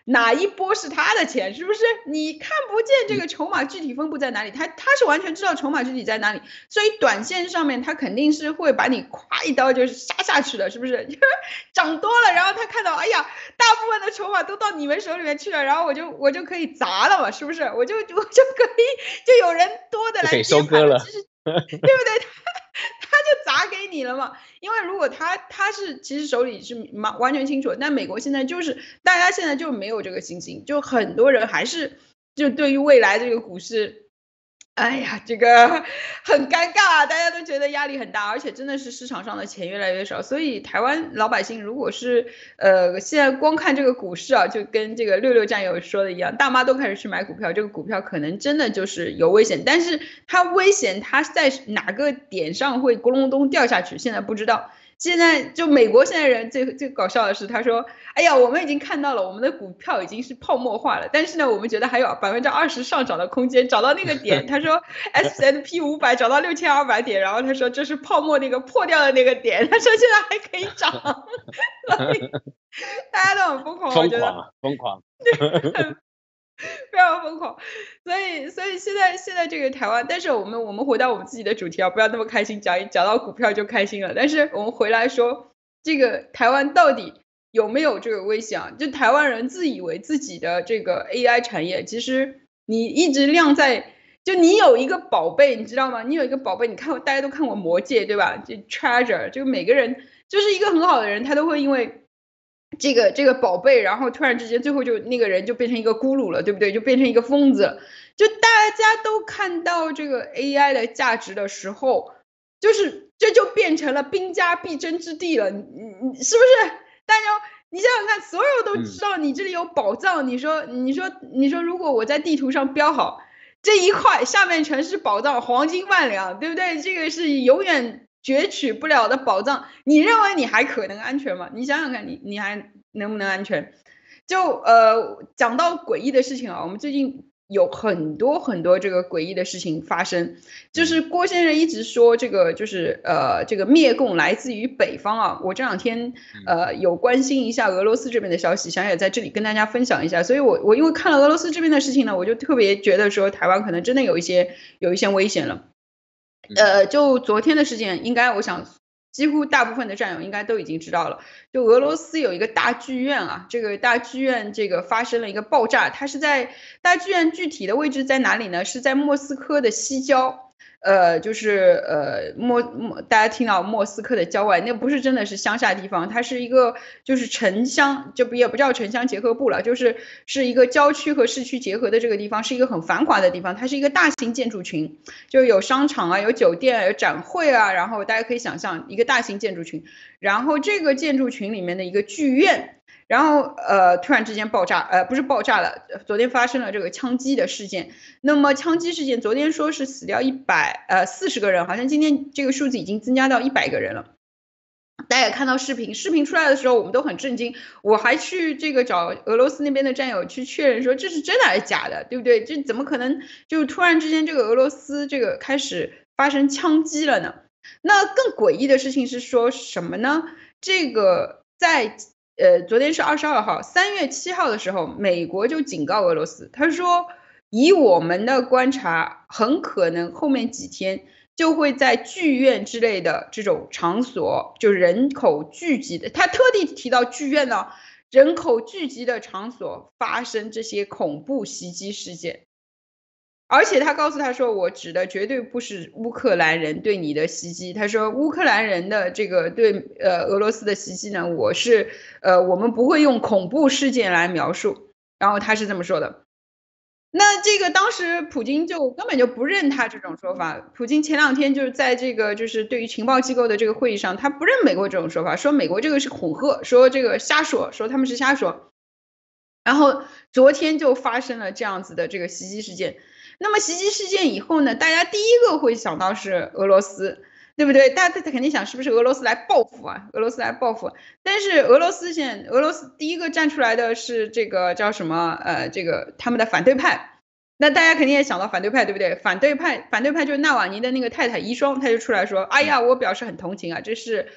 哪一波是他的钱，是不是？你看不见这个筹码具体分布在哪里，他他是完全知道筹码具体在哪里，所以短线上面他肯定是会把你咵一刀就是杀下去的，是不是？涨多了，然后他看到，哎呀，大部分的筹码都到你们手里面去了，然后我就我就可以砸了嘛，是不是？我就我就可以，就有人多的来可以收割了， 其实对不对？他就砸给你了嘛，因为如果他他是其实手里是完全清楚，但美国现在就是大家现在就没有这个信心，就很多人还是就对于未来这个股市，哎呀，这个很尴尬，大家都觉得压力很大，而且真的是市场上的钱越来越少，所以台湾老百姓如果是呃现在光看这个股市啊，就跟这个六六战友说的一样，大妈都开始去买股票，这个股票可能真的就是有危险，但是它危险它在哪个点上会咕隆咚掉下去，现在不知道。现在就美国现在人最最搞笑的是，他说：“哎呀，我们已经看到了，我们的股票已经是泡沫化了，但是呢，我们觉得还有百分之二十上涨的空间，找到那个点。”他说 ：“S and P 五百 找到六千二百点，然后他说这是泡沫那个破掉的那个点，他说现在还可以涨。”所以大家都很疯狂， 疯狂，疯狂。 非常疯狂，所以所以现在现在这个台湾，但是我们我们回到我们自己的主题啊，不要那么开心，讲一讲到股票就开心了。但是我们回来说，这个台湾到底有没有这个危险啊？就台湾人自以为自己的这个 A I 产业，其实你一直晾在，就你有一个宝贝，你知道吗？你有一个宝贝，你看大家都看过《魔戒》对吧？就 treasure， 就每个人就是一个很好的人，他都会因为。这个这个宝贝，然后突然之间，最后就那个人就变成一个咕噜了，对不对？就变成一个疯子了。就大家都看到这个 A I 的价值的时候，就是这就变成了兵家必争之地了。你你是不是？大家你想想看，所有都知道你这里有宝藏，你说你说你说，如果我在地图上标好这一块，下面全是宝藏，黄金万两，对不对？这个是永远。攫取不了的宝藏，你认为你还可能安全吗？你想想看，你你还能不能安全？就呃，讲到诡异的事情啊，我们最近有很多很多这个诡异的事情发生。就是郭先生一直说这个就是呃这个灭共来自于北方啊。我这两天呃有关心一下俄罗斯这边的消息，想也在这里跟大家分享一下。所以我我因为看了俄罗斯这边的事情呢，我就特别觉得说台湾可能真的有一些有一些危险了。呃，就昨天的事件，应该我想几乎大部分的战友应该都已经知道了。就俄罗斯有一个大剧院啊，这个大剧院这个发生了一个爆炸，它是在大剧院具体的位置在哪里呢？是在莫斯科的西郊。呃，就是呃莫莫，大家听到莫斯科的郊外，那不是真的是乡下地方，它是一个就是城乡，就不也不叫城乡结合部了，就是是一个郊区和市区结合的这个地方，是一个很繁华的地方，它是一个大型建筑群，就有商场啊，有酒店啊，有展会啊，然后大家可以想象一个大型建筑群，然后这个建筑群里面的一个剧院。然后呃，突然之间爆炸，呃，不是爆炸了，昨天发生了这个枪击的事件。那么枪击事件，昨天说是死掉一百呃四十个人，好像今天这个数字已经增加到一百个人了。大家也看到视频，视频出来的时候，我们都很震惊。我还去这个找俄罗斯那边的战友去确认说这是真的还是假的，对不对？这怎么可能就突然之间这个俄罗斯这个开始发生枪击了呢？那更诡异的事情是说什么呢？这个在。呃，昨天是二十二号，三月七号的时候，美国就警告俄罗斯，他说，以我们的观察，很可能后面几天就会在剧院之类的这种场所，就人口聚集的，他特地提到剧院呢，人口聚集的场所发生这些恐怖袭击事件。而且他告诉他说，我指的绝对不是乌克兰人对你的袭击。他说乌克兰人的这个对呃俄罗斯的袭击呢，我是呃我们不会用恐怖事件来描述。然后他是这么说的。那这个当时普京就根本就不认他这种说法。普京前两天就是在这个就是对于情报机构的这个会议上，他不认美国这种说法，说美国这个是恐吓，说这个瞎说，说他们是瞎说。然后昨天就发生了这样子的这个袭击事件。那么袭击事件以后呢，大家第一个会想到是俄罗斯，对不对？大家肯定想是不是俄罗斯来报复啊？俄罗斯来报复。但是俄罗斯现俄罗斯第一个站出来的是这个叫什么？呃，这个他们的反对派。那大家肯定也想到反对派，对不对？反对派，反对派就是纳瓦尼的那个太太遗孀，他就出来说：“哎呀，我表示很同情啊，这是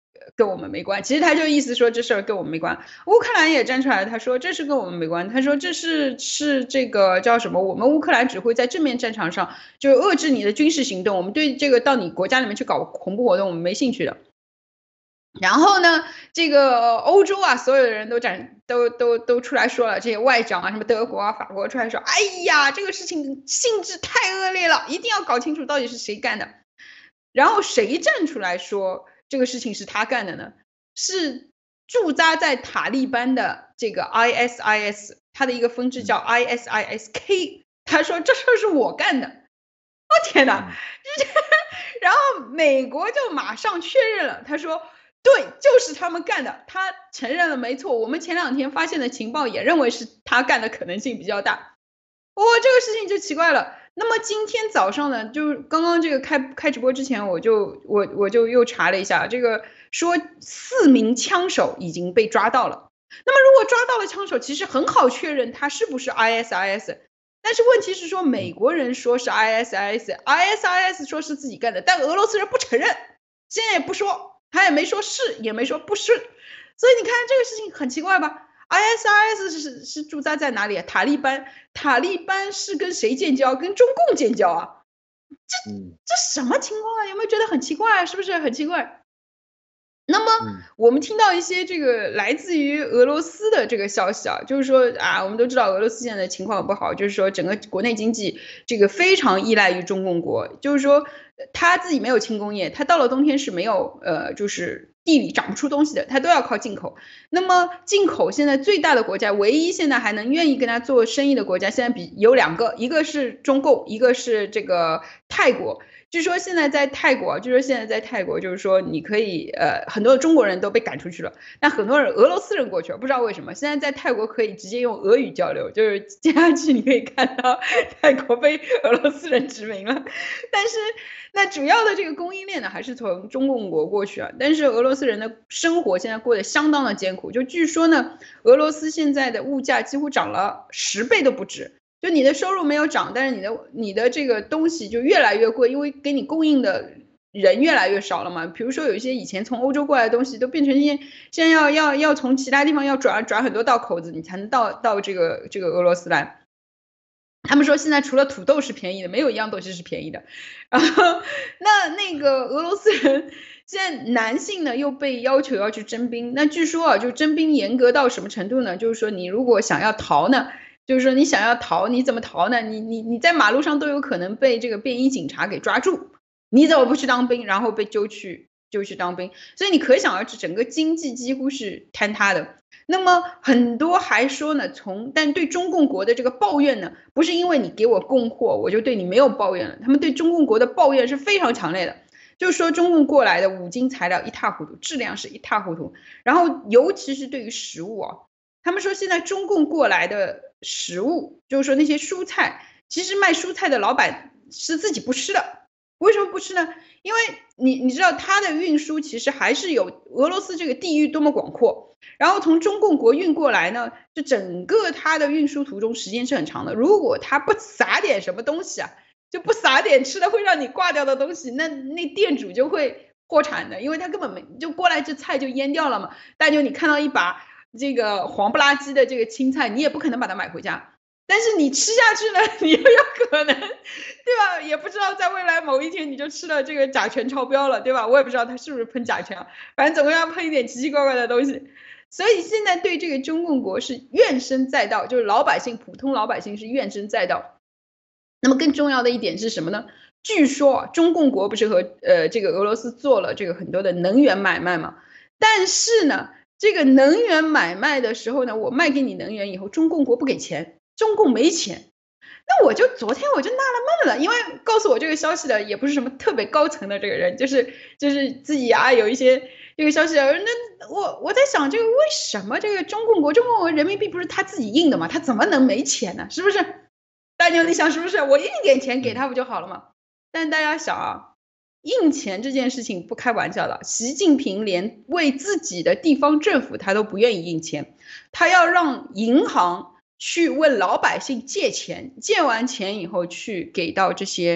跟我们没关。其实他就意思说这事儿跟我们没关。乌克兰也站出来，他说这是跟我们没关，他说这是是这个叫什么？我们乌克兰只会在正面战场上就遏制你的军事行动，我们对这个到你国家里面去搞恐怖活动我们没兴趣的。然后呢，这个欧洲啊，所有的人都展都都都出来说了，这些外长啊，什么德国啊、法国出来说，哎呀，这个事情性质太恶劣了，一定要搞清楚到底是谁干的。然后谁站出来说这个事情是他干的呢？是驻扎在塔利班的这个 I S I S， 它的一个分支叫 I S I S K， 他说这事儿是我干的。我、哦、天哪！然后美国就马上确认了，他说对，就是他们干的，他承认了，没错。我们前两天发现的情报也认为是他干的可能性比较大。哦，这个事情就奇怪了。那么今天早上呢，就刚刚这个开开直播之前，我就我我就又查了一下，这个说四名枪手已经被抓到了。那么如果抓到了枪手，其实很好确认他是不是 I S I S。但是问题是说，美国人说是 I S I S，I S I S 说是自己干的，但俄罗斯人不承认，现在也不说。他也没说是，也没说不是，所以你看这个事情很奇怪吧 ？I S I S 是是驻扎在哪里啊？塔利班，塔利班是跟谁建交？跟中共建交啊？这这什么情况啊？有没有觉得很奇怪啊？是不是很奇怪？那么我们听到一些这个来自于俄罗斯的这个消息啊，就是说啊，我们都知道俄罗斯现在的情况不好，就是说整个国内经济这个非常依赖于中共国，就是说他自己没有轻工业，他到了冬天是没有呃，就是地里长不出东西的，他都要靠进口。那么进口现在最大的国家，唯一现在还能愿意跟他做生意的国家，现在比有两个，一个是中共，一个是这个泰国。据说现在在泰国，据说现在在泰国，就是说你可以，呃，很多中国人都被赶出去了，但很多人俄罗斯人过去了，不知道为什么。现在在泰国可以直接用俄语交流，就是接下去你可以看到泰国被俄罗斯人殖民了。但是那主要的这个供应链呢，还是从中共国过去啊。但是俄罗斯人的生活现在过得相当的艰苦，就据说呢，俄罗斯现在的物价几乎涨了十倍都不止。就你的收入没有涨，但是你的你的这个东西就越来越贵，因为给你供应的人越来越少了嘛。比如说有一些以前从欧洲过来的东西，都变成一些现在要要要从其他地方要转转很多道口子，你才能到到这个这个俄罗斯来。他们说现在除了土豆是便宜的，没有一样东西是便宜的。然后那那个俄罗斯人现在男性呢又被要求要去征兵，那据说啊，就征兵严格到什么程度呢？就是说你如果想要逃呢。就是说你想要逃，你怎么逃呢？你你你在马路上都有可能被这个便衣警察给抓住，你怎么不去当兵，然后被揪去揪去当兵？所以你可想而知，整个经济几乎是坍塌的。那么很多还说呢，从但对中共国的这个抱怨呢，不是因为你给我供货，我就对你没有抱怨了。他们对中共国的抱怨是非常强烈的，就是说中共过来的五金材料一塌糊涂，质量是一塌糊涂，然后尤其是对于食物啊。他们说现在中共过来的食物，就是说那些蔬菜，其实卖蔬菜的老板是自己不吃的。为什么不吃呢？因为你你知道它的运输其实还是有俄罗斯这个地域多么广阔，然后从中共国运过来呢，就整个它的运输途中时间是很长的。如果它不撒点什么东西啊，就不撒点吃的会让你挂掉的东西，那那店主就会破产的，因为他根本没就过来这菜就腌掉了嘛。但就你看到一把这个黄不拉几的这个青菜，你也不可能把它买回家，但是你吃下去呢，你又有可能，对吧？也不知道在未来某一天你就吃了这个甲醛超标了，对吧？我也不知道它是不是喷甲醛啊，反正总归要喷一点奇奇怪怪的东西。所以现在对这个中共国是怨声载道，就是老百姓普通老百姓是怨声载道。那么更重要的一点是什么呢？据说啊，中共国不是和呃这个俄罗斯做了这个很多的能源买卖嘛，但是呢。这个能源买卖的时候呢，我卖给你能源以后，中共国不给钱，中共没钱。那我就昨天我就纳了闷了，因为告诉我这个消息的也不是什么特别高层的这个人，就是就是自己啊有一些这个消息，那我我在想这个为什么这个中共国中共国人民币不是他自己印的吗？他怎么能没钱呢？是不是？大牛你想是不是？我印点钱给他不就好了吗？但大家想啊。印钱这件事情不开玩笑的，习近平连为自己的地方政府他都不愿意印钱，他要让银行去问老百姓借钱，借完钱以后去给到这些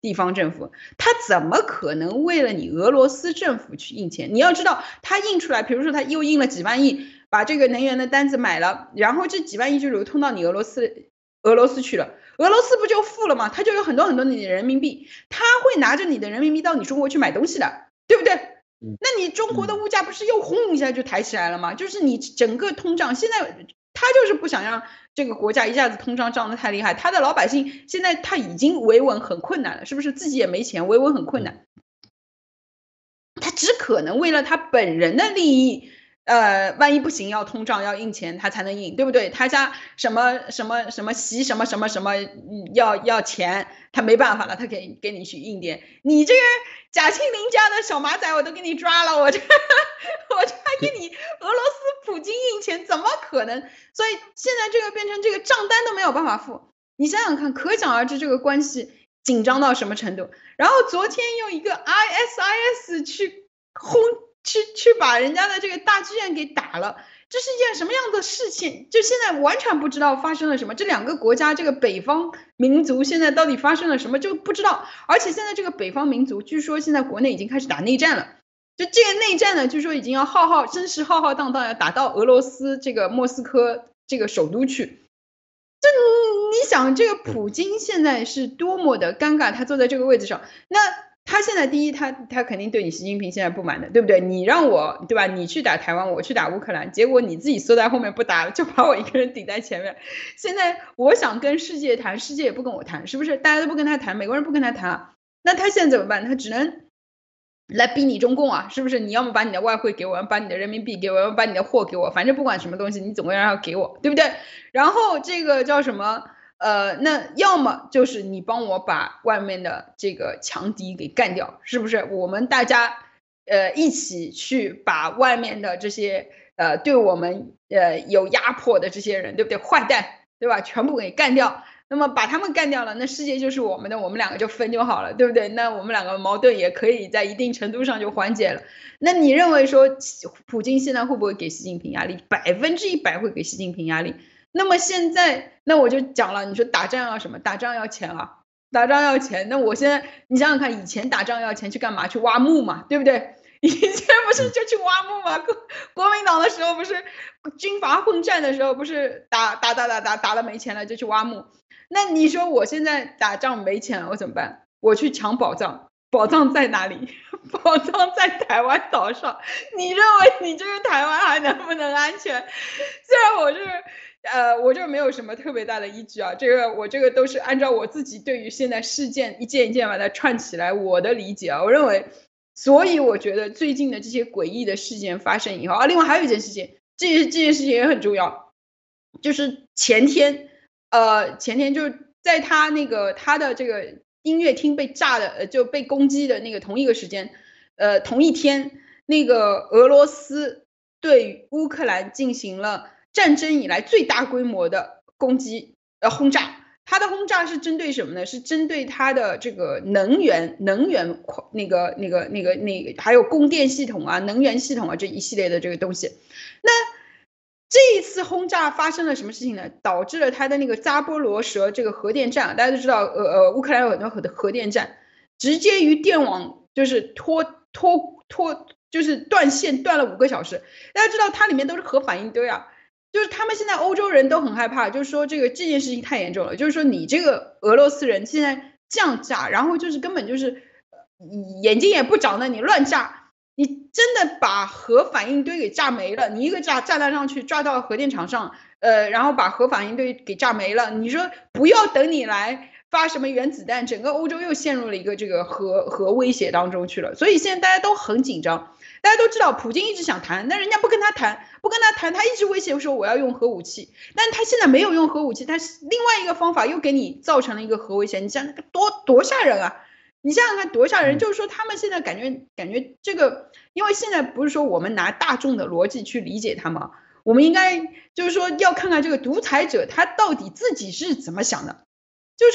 地方政府，他怎么可能为了你俄罗斯政府去印钱？你要知道，他印出来，比如说他又印了几万亿，把这个能源的单子买了，然后这几万亿就流通到你俄罗斯俄罗斯去了，俄罗斯不就富了吗？他就有很多很多你的人民币，他会拿着你的人民币到你中国去买东西的，对不对？那你中国的物价不是又轰一下就抬起来了吗？就是你整个通胀，现在他就是不想让这个国家一下子通胀涨得太厉害，他的老百姓现在他已经维稳很困难了，是不是？自己也没钱，维稳很困难，他只可能为了他本人的利益。呃，万一不行要通胀要印钱，他才能印，对不对？他家什么什么什么习什么什么什么要要钱，他没办法了，他给给你去印点。你这个贾庆林家的小马仔我都给你抓了，我这我这还给你俄罗斯普京印钱，怎么可能？所以现在这个变成这个账单都没有办法付，你想想看，可想而知这个关系紧张到什么程度。然后昨天用一个 I S I S 去轰。去去把人家的这个大剧院给打了，这是一件什么样的事情？就现在完全不知道发生了什么。这两个国家，这个北方民族现在到底发生了什么就不知道。而且现在这个北方民族，据说现在国内已经开始打内战了。就这个内战呢，据说已经要浩浩声势浩浩荡荡，要打到俄罗斯这个莫斯科这个首都去。这你想，这个普京现在是多么的尴尬，他坐在这个位置上，那。他现在第一，他他肯定对你习近平现在不满的，对不对？你让我对吧？你去打台湾，我去打乌克兰，结果你自己缩在后面不打了，就把我一个人顶在前面。现在我想跟世界谈，世界也不跟我谈，是不是？大家都不跟他谈，美国人不跟他谈啊，那他现在怎么办？他只能来逼你中共啊，是不是？你要么把你的外汇给我，要么把你的人民币给我，要么把你的货给我，反正不管什么东西，你总归要给我，对不对？然后这个叫什么？呃，那要么就是你帮我把外面的这个强敌给干掉，是不是？我们大家呃一起去把外面的这些呃对我们呃有压迫的这些人，对不对？坏蛋，对吧？全部给干掉。那么把他们干掉了，那世界就是我们的，我们两个就分就好了，对不对？那我们两个矛盾也可以在一定程度上就缓解了。那你认为说普京现在会不会给习近平压力？百分之一百会给习近平压力。那么现在，那我就讲了，你说打仗要什么？打仗要钱啊，打仗要钱。那我现在，你想想看，以前打仗要钱去干嘛？去挖墓嘛，对不对？以前不是就去挖墓吗？国国民党的时候不是军阀混战的时候，不是打打打打打打了没钱了就去挖墓。那你说我现在打仗没钱了，我怎么办？我去抢宝藏，宝藏在哪里？宝藏在台湾岛上。你认为你这个台湾还能不能安全？虽然我是。呃，我这没有什么特别大的依据啊，这个我这个都是按照我自己对于现在事件一件一件把它串起来我的理解啊，我认为，所以我觉得最近的这些诡异的事件发生以后啊，另外还有一件事情，这这件事情也很重要，就是前天，呃，前天就在他那个他的这个音乐厅被炸的，呃，就被攻击的那个同一个时间，呃，同一天，那个俄罗斯对乌克兰进行了。战争以来最大规模的攻击呃轰炸，它的轰炸是针对什么呢？是针对它的这个能源能源那个那个那个那个还有供电系统啊、能源系统啊这一系列的这个东西。那这一次轰炸发生了什么事情呢？导致了它的那个扎波罗什这个核电站，大家都知道，呃呃，乌克兰有很多核的核电站，直接与电网就是脱脱脱就是断线断了五个小时。大家知道它里面都是核反应堆啊。就是他们现在欧洲人都很害怕，就是说这个这件事情太严重了，就是说你这个俄罗斯人现在这样炸，然后就是根本就是眼睛也不长的，你乱炸，你真的把核反应堆给炸没了，你一个炸炸弹上去炸到核电厂上，呃，然后把核反应堆给炸没了，你说不要等你来发什么原子弹，整个欧洲又陷入了一个这个核核威胁当中去了，所以现在大家都很紧张。大家都知道，普京一直想谈，但人家不跟他谈，不跟他谈，他一直威胁说我要用核武器，但他现在没有用核武器，他另外一个方法又给你造成了一个核威胁，你想那个多多吓人啊！你想想看多吓人，就是说他们现在感觉感觉这个，因为现在不是说我们拿大众的逻辑去理解他吗？我们应该就是说要看看这个独裁者他到底自己是怎么想的，就是说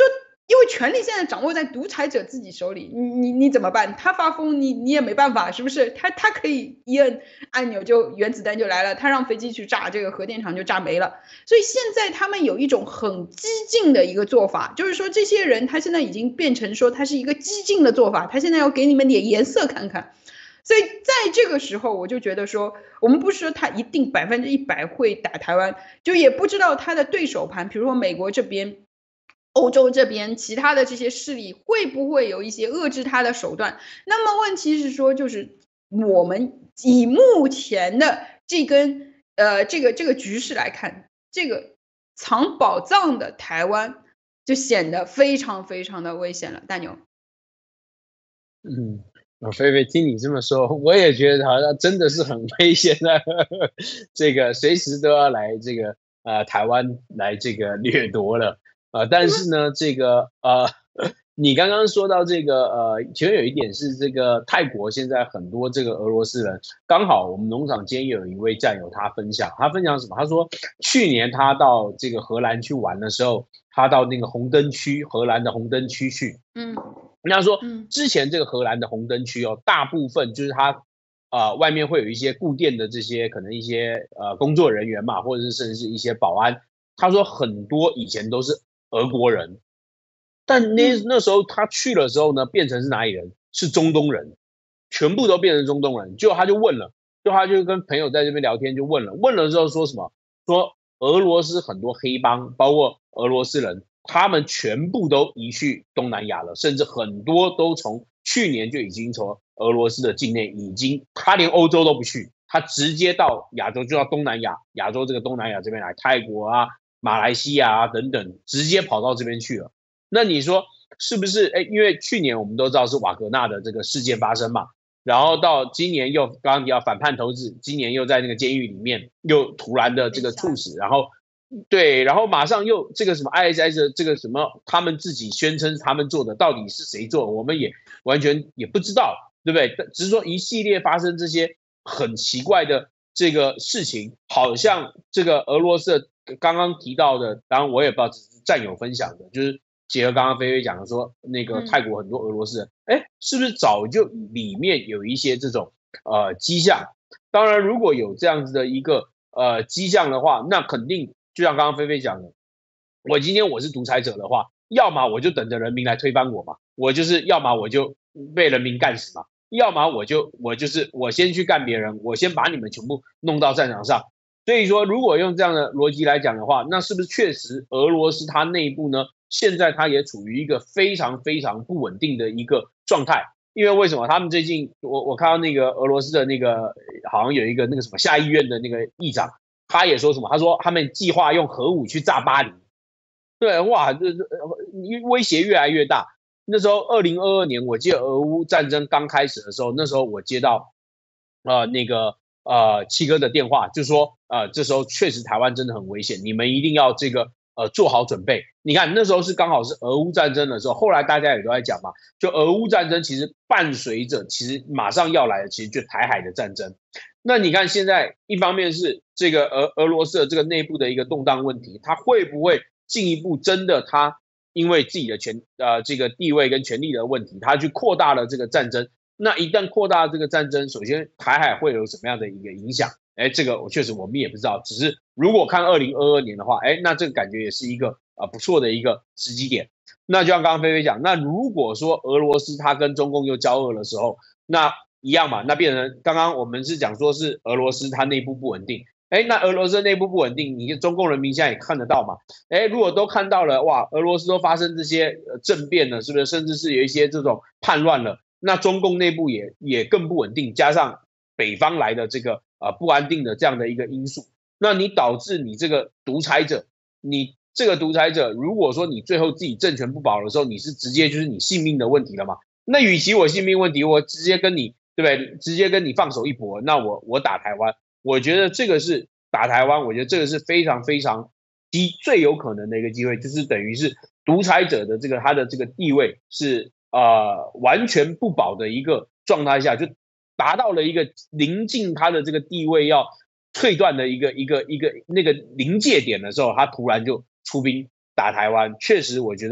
因为权力现在掌握在独裁者自己手里，你你你怎么办？他发疯，你你也没办法，是不是？他他可以一摁按钮就原子弹就来了，他让飞机去炸这个核电厂就炸没了。所以现在他们有一种很激进的一个做法，就是说这些人他现在已经变成说他是一个激进的做法，他现在要给你们点颜色看看。所以在这个时候，我就觉得说，我们不是说他一定百分之一百会打台湾，就也不知道他的对手盘，比如说美国这边、欧洲这边其他的这些势力会不会有一些遏制他的手段。那么问题是说，就是我们以目前的这根呃这个这个局势来看，这个藏宝藏的台湾就显得非常非常的危险了。大牛， 嗯。我菲菲听你这么说，我也觉得好像真的是很危险的，这个随时都要来这个呃台湾来这个掠夺了，呃，但是呢，这个呃，你刚刚说到这个呃，其实有一点是这个泰国现在很多这个俄罗斯人，刚好我们农场间有一位战友他分享，他分享什么？他说去年他到这个荷兰去玩的时候，他到那个红灯区，荷兰的红灯区去，嗯。他说，之前这个荷兰的红灯区哦，大部分就是它，呃，外面会有一些固定的这些可能一些呃工作人员嘛，或者是甚至是一些保安。他说很多以前都是俄国人，但那那时候他去的时候呢，变成是哪里人？是中东人，全部都变成中东人。结果他就问了，就他就跟朋友在这边聊天，就问了，问了之后说什么？说俄罗斯很多黑帮，包括俄罗斯人。他们全部都移去东南亚了，甚至很多都从去年就已经从俄罗斯的境内已经，他连欧洲都不去，他直接到亚洲，就到东南亚，亚洲这个东南亚这边来，泰国啊、马来西亚啊等等，直接跑到这边去了。那你说是不是？哎，因为去年我们都知道是瓦格纳的这个事件发生嘛，然后到今年又刚刚提到反叛投资，今年又在那个监狱里面又突然的这个猝死，然后。对，然后马上又这个什么 I S S 的这个什么，他们自己宣称他们做的，到底是谁做的，我们也完全也不知道，对不对？只是说一系列发生这些很奇怪的这个事情，好像这个俄罗斯的刚刚提到的，当然我也不知道，只是战友分享的，就是结合刚刚菲菲讲的说，那个泰国很多俄罗斯人，哎、嗯，是不是早就里面有一些这种呃迹象？当然，如果有这样子的一个呃迹象的话，那肯定。就像刚刚菲菲讲的，我今天我是独裁者的话，要么我就等着人民来推翻我嘛，我就是要么我就被人民干死嘛，要么我就我就是我先去干别人，我先把你们全部弄到战场上。所以说，如果用这样的逻辑来讲的话，那是不是确实俄罗斯它内部呢，现在它也处于一个非常非常不稳定的一个状态？因为为什么他们最近我我看到那个俄罗斯的那个好像有一个那个什么下议院的那个议长。他也说什么？他说他们计划用核武去炸巴黎。对，哇，这这威胁越来越大。那时候二零二二年，我记得俄乌战争刚开始的时候，那时候我接到呃那个呃七哥的电话，就说呃这时候确实台湾真的很危险，你们一定要这个呃做好准备。你看那时候是刚好是俄乌战争的时候，后来大家也都在讲嘛，就俄乌战争其实伴随着其实马上要来的，其实就台海的战争。那你看现在一方面是这个俄俄罗斯的这个内部的一个动荡问题，它会不会进一步真的它因为自己的权呃这个地位跟权力的问题，它去扩大了这个战争？那一旦扩大这个战争，首先台海会有什么样的一个影响？哎，这个我确实我们也不知道。只是如果看二零二二年的话，哎，那这个感觉也是一个呃不错的一个时机点。那就像刚刚菲菲讲，那如果说俄罗斯它跟中共又交恶的时候，那一样嘛，那变成刚刚我们是讲说是俄罗斯它内部不稳定，哎，那俄罗斯内部不稳定，你中共人民现在也看得到嘛，哎，如果都看到了，哇，俄罗斯都发生这些政变了，是不是？甚至是有一些这种叛乱了，那中共内部也也更不稳定，加上北方来的这个呃不安定的这样的一个因素，那你导致你这个独裁者，你这个独裁者，如果说你最后自己政权不保的时候，你是直接就是你性命的问题了嘛？那与其我性命问题，我直接跟你。对不对？直接跟你放手一搏，那我我打台湾，我觉得这个是打台湾，我觉得这个是非常非常低最有可能的一个机会，就是等于是独裁者的这个他的这个地位是呃完全不保的一个状态下，就达到了一个临近他的这个地位要退断的一个一个一个那个临界点的时候，他突然就出兵打台湾，确实我觉得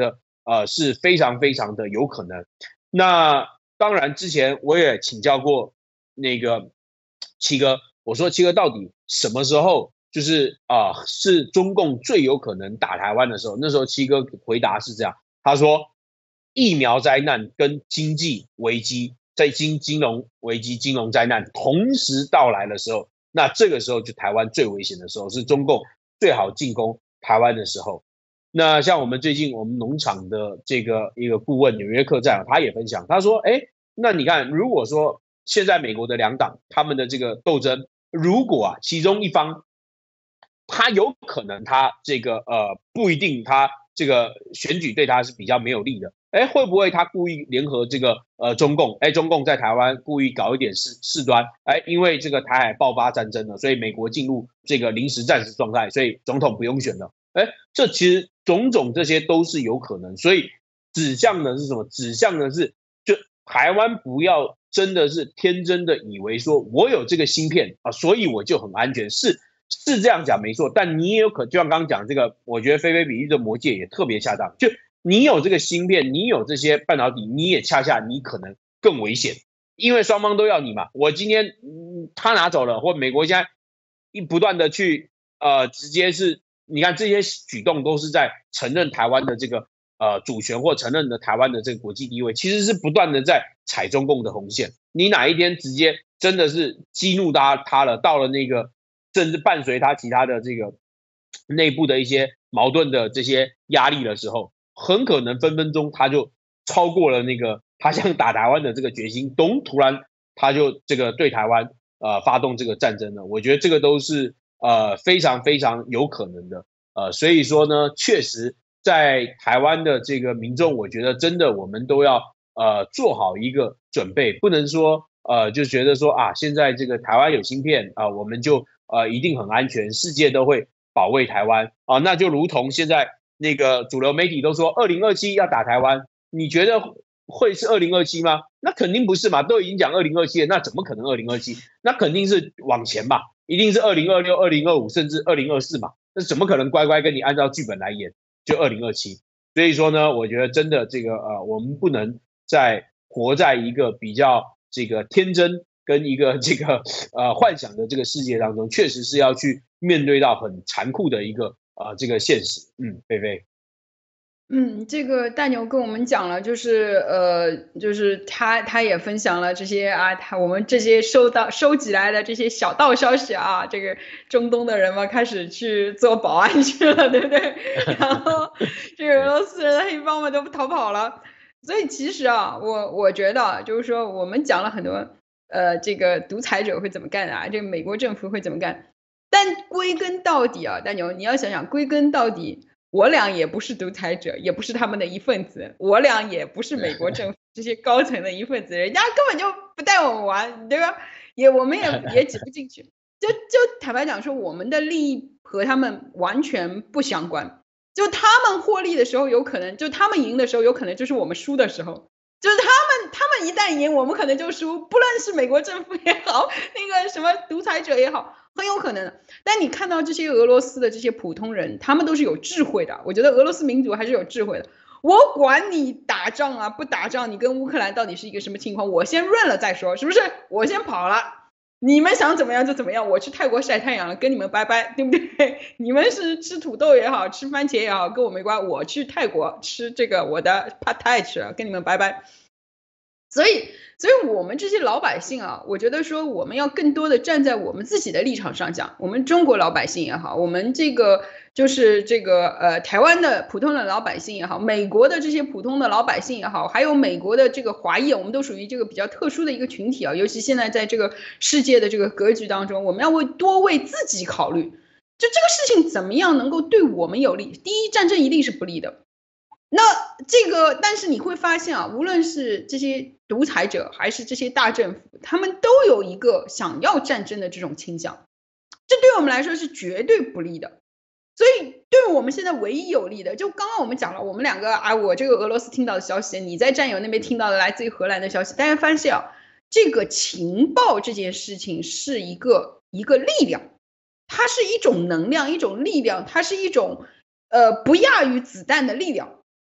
呃是非常非常的有可能。那当然，之前我也请教过那个七哥，我说七哥到底什么时候就是啊、呃、是中共最有可能打台湾的时候？那时候七哥回答是这样，他说疫苗灾难跟经济危机，在金金融危机、金融灾难同时到来的时候，那这个时候就台湾最危险的时候，是中共最好进攻台湾的时候。那像我们最近我们农场的这个一个顾问纽约客栈，他也分享，他说，哎，那你看，如果说现在美国的两党他们的这个斗争，如果啊其中一方他有可能他这个呃不一定他这个选举对他是比较没有利的，哎，会不会他故意联合这个呃中共，哎，中共在台湾故意搞一点事事端，哎，因为这个台海爆发战争了，所以美国进入这个临时战时状态，所以总统不用选了。哎，这其实种种这些都是有可能，所以指向的是什么？指向的是，就台湾不要真的是天真的以为说我有这个芯片啊，所以我就很安全，是是这样讲没错。但你也有可，就像刚刚讲这个，我觉得菲菲比喻的魔戒也特别恰当。就你有这个芯片，你有这些半导体，你也恰恰你可能更危险，因为双方都要你嘛。我今天、嗯、他拿走了，或美国现在一不断的去呃直接是。你看这些举动都是在承认台湾的这个呃主权，或承认的台湾的这个国际地位，其实是不断的在踩中共的红线。你哪一天直接真的是激怒他他了，到了那个甚至伴随他其他的这个内部的一些矛盾的这些压力的时候，很可能分分钟他就超过了那个他想打台湾的这个决心，咚，突然他就这个对台湾呃发动这个战争了。我觉得这个都是。呃，非常非常有可能的，呃，所以说呢，确实在台湾的这个民众，我觉得真的我们都要呃做好一个准备，不能说呃就觉得说啊，现在这个台湾有芯片啊、呃，我们就呃一定很安全，世界都会保卫台湾啊，那就如同现在那个主流媒体都说二零二七要打台湾，你觉得会是二零二七吗？那肯定不是嘛，都已经讲二零二七了，那怎么可能二零二七？那肯定是往前吧。一定是二零二六、二零二五，甚至二零二四嘛？那怎么可能乖乖跟你按照剧本来演就二零二七？所以说呢，我觉得真的这个呃，我们不能再活在一个比较这个天真跟一个这个呃幻想的这个世界当中，确实是要去面对到很残酷的一个啊、呃、这个现实。嗯，菲菲。 嗯，这个大牛跟我们讲了，就是呃，就是他他也分享了这些啊，他我们这些收到收集来的这些小道消息啊，这个中东的人嘛，开始去做保安去了，对不对？然后这个俄罗斯人的黑帮们都逃跑了，所以其实啊，我我觉得就是说，我们讲了很多呃，这个独裁者会怎么干啊，这个美国政府会怎么干，但归根到底啊，大牛你要想想，归根到底。我俩也不是独裁者，也不是他们的一份子，我俩也不是美国政府这些高层的一份子，人家根本就不带我们玩，对吧？也我们也也挤不进去。就就坦白讲说，我们的利益和他们完全不相关。就他们获利的时候，有可能就他们赢的时候，有可能就是我们输的时候。就是他们，他们一旦赢，我们可能就输。不论是美国政府也好，那个什么独裁者也好。很有可能，但你看到这些俄罗斯的这些普通人，他们都是有智慧的。我觉得俄罗斯民族还是有智慧的。我管你打仗啊不打仗，你跟乌克兰到底是一个什么情况，我先润了再说，是不是？我先跑了，你们想怎么样就怎么样。我去泰国晒太阳了，跟你们拜拜，对不对？你们是吃土豆也好，吃番茄也好，跟我没关。我去泰国吃这个我的 pad thai 吃了，跟你们拜拜。所以，所以我们这些老百姓啊，我觉得说我们要更多的站在我们自己的立场上讲，我们中国老百姓也好，我们这个就是这个呃台湾的普通的老百姓也好，美国的这些普通的老百姓也好，还有美国的这个华裔，我们都属于这个比较特殊的一个群体啊。尤其现在在这个世界的这个格局当中，我们要为多为自己考虑，就这个事情怎么样能够对我们有利。第一，战争一定是不利的。那这个，但是你会发现啊，无论是这些独裁者还是这些大政府，他们都有一个想要战争的这种倾向，这对我们来说是绝对不利的。所以对我们现在唯一有利的，就刚刚我们讲了，我们两个啊，我这个俄罗斯听到的消息，你在战友那边听到的来自于荷兰的消息，大家发现啊，这个情报这件事情是一个一个力量，它是一种能量，一种力量，它是一种呃不亚于子弹的力量。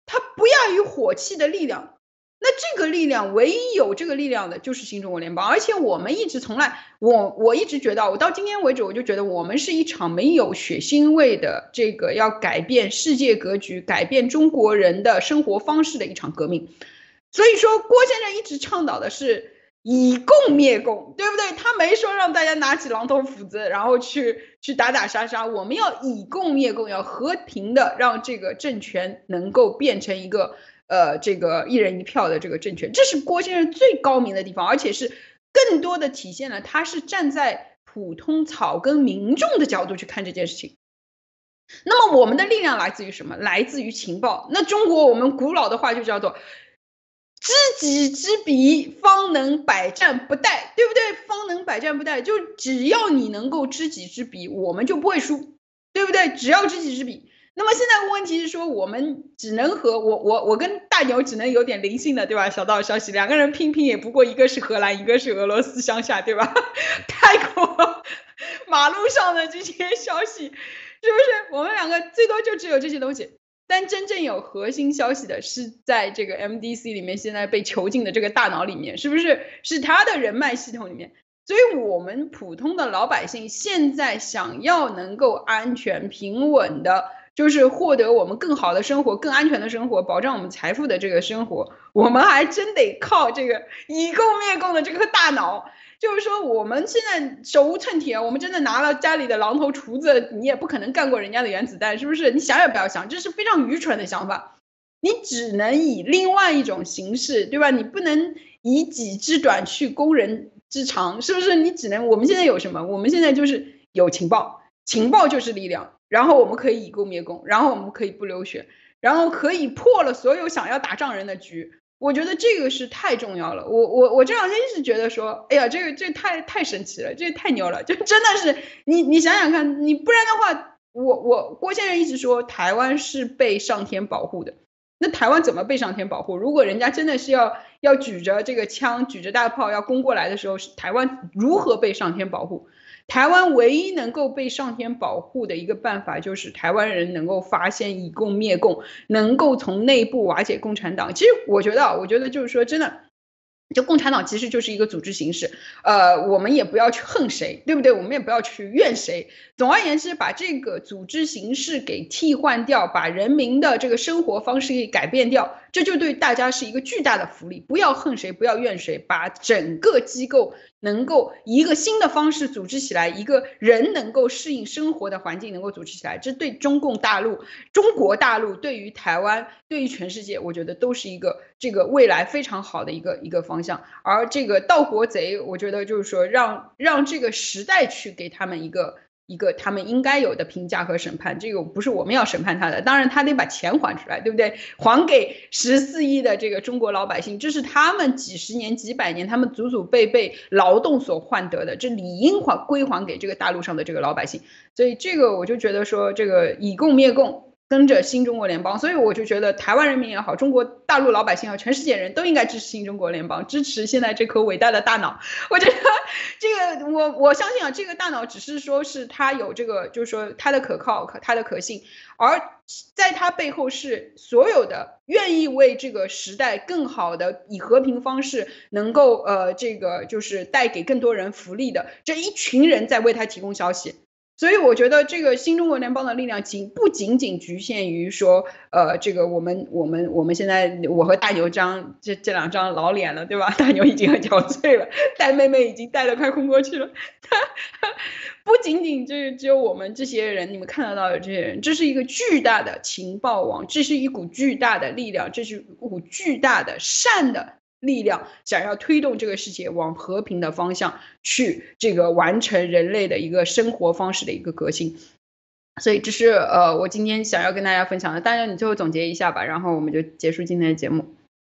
它不亚于火器的力量。那这个力量，唯一有这个力量的就是新中国联邦。而且我们一直从来，我我一直觉得，我到今天为止，我就觉得我们是一场没有血腥味的这个要改变世界格局、改变中国人的生活方式的一场革命。所以说，郭先生一直倡导的是以共灭共，对不对？他没说让大家拿起榔头斧子，然后去去打打杀杀。我们要以共灭共，要和平的让这个政权能够变成一个呃这个一人一票的这个政权。这是郭先生最高明的地方，而且是更多的体现了他是站在普通草根民众的角度去看这件事情。那么我们的力量来自于什么？来自于情报。那中国我们古老的话就叫做知己知彼，方能百战不殆，对不对？方能百战不殆，就只要你能够知己知彼，我们就不会输，对不对？只要知己知彼。那么现在问题是说，我们只能和我我我跟大牛只能有点灵性的，对吧？小道消息，两个人拼拼也不过一个是荷兰，一个是俄罗斯乡下，对吧？泰国马路上的这些消息，是不是？我们两个最多就只有这些东西。但真正有核心消息的是在这个 M D C 里面，现在被囚禁的这个大脑里面，是不是？是他的人脉系统里面。所以我们普通的老百姓现在想要能够安全平稳的，就是获得我们更好的生活、更安全的生活，保障我们财富的这个生活，我们还真得靠这个以共灭共的这个大脑。就是说我们现在手无寸铁，我们真的拿了家里的榔头锄子，你也不可能干过人家的原子弹，是不是？你想也不要想，这是非常愚蠢的想法。你只能以另外一种形式，对吧？你不能以己之短去攻人之长，是不是？你只能，我们现在有什么？我们现在就是有情报，情报就是力量，然后我们可以以共灭共，然后我们可以不流血，然后可以破了所有想要打仗人的局。我觉得这个是太重要了。我我我这两天一直觉得说，哎呀，这个这太太神奇了，这太牛了，就真的是你你想想看，你不然的话，我我郭先生一直说台湾是被上天保护的。那台湾怎么被上天保护？如果人家真的是要要举着这个枪、举着大炮要攻过来的时候，台湾如何被上天保护？台湾唯一能够被上天保护的一个办法，就是台湾人能够发现以共灭共，能够从内部瓦解共产党。其实我觉得，我觉得就是说，真的，就共产党其实就是一个组织形式。呃，我们也不要去恨谁，对不对？我们也不要去怨谁。总而言之，把这个组织形式给替换掉，把人民的这个生活方式给改变掉，这就对大家是一个巨大的福利。不要恨谁，不要怨谁，把整个机构能够以一个新的方式组织起来，一个人能够适应生活的环境能够组织起来，这对中共大陆、中国大陆，对于台湾，对于全世界，我觉得都是一个这个未来非常好的一个一个方向。而这个盗国贼，我觉得就是说让让这个时代去给他们一个一个他们应该有的评价和审判，这个不是我们要审判他的，当然他得把钱还出来，对不对？还给十四亿的这个中国老百姓，这是他们几十年几百年他们祖祖辈辈劳动所换得的，这理应还归还给这个大陆上的这个老百姓。所以这个我就觉得说，这个以共灭共，跟着新中国联邦，所以我就觉得台湾人民也好，中国大陆老百姓也好，全世界人都应该支持新中国联邦，支持现在这颗伟大的大脑。我觉得这个我我相信啊，这个大脑只是说是它有这个，就是说它的可靠、它的可信，而在它背后是所有的愿意为这个时代更好的以和平方式能够呃这个就是带给更多人福利的这一群人在为他提供消息。所以我觉得这个新中国联邦的力量仅不仅仅局限于说，呃，这个我们我们我们现在我和大牛张这这两张老脸了，对吧？大牛已经很憔悴了，带妹妹已经带得快昏过去了。不仅仅这只有我们这些人，你们看得到的这些人，这是一个巨大的情报网，这是一股巨大的力量，这是一股巨大的善的力量，想要推动这个世界往和平的方向去，这个完成人类的一个生活方式的一个革新。所以这是呃我今天想要跟大家分享的。大家你最后总结一下吧，然后我们就结束今天的节目。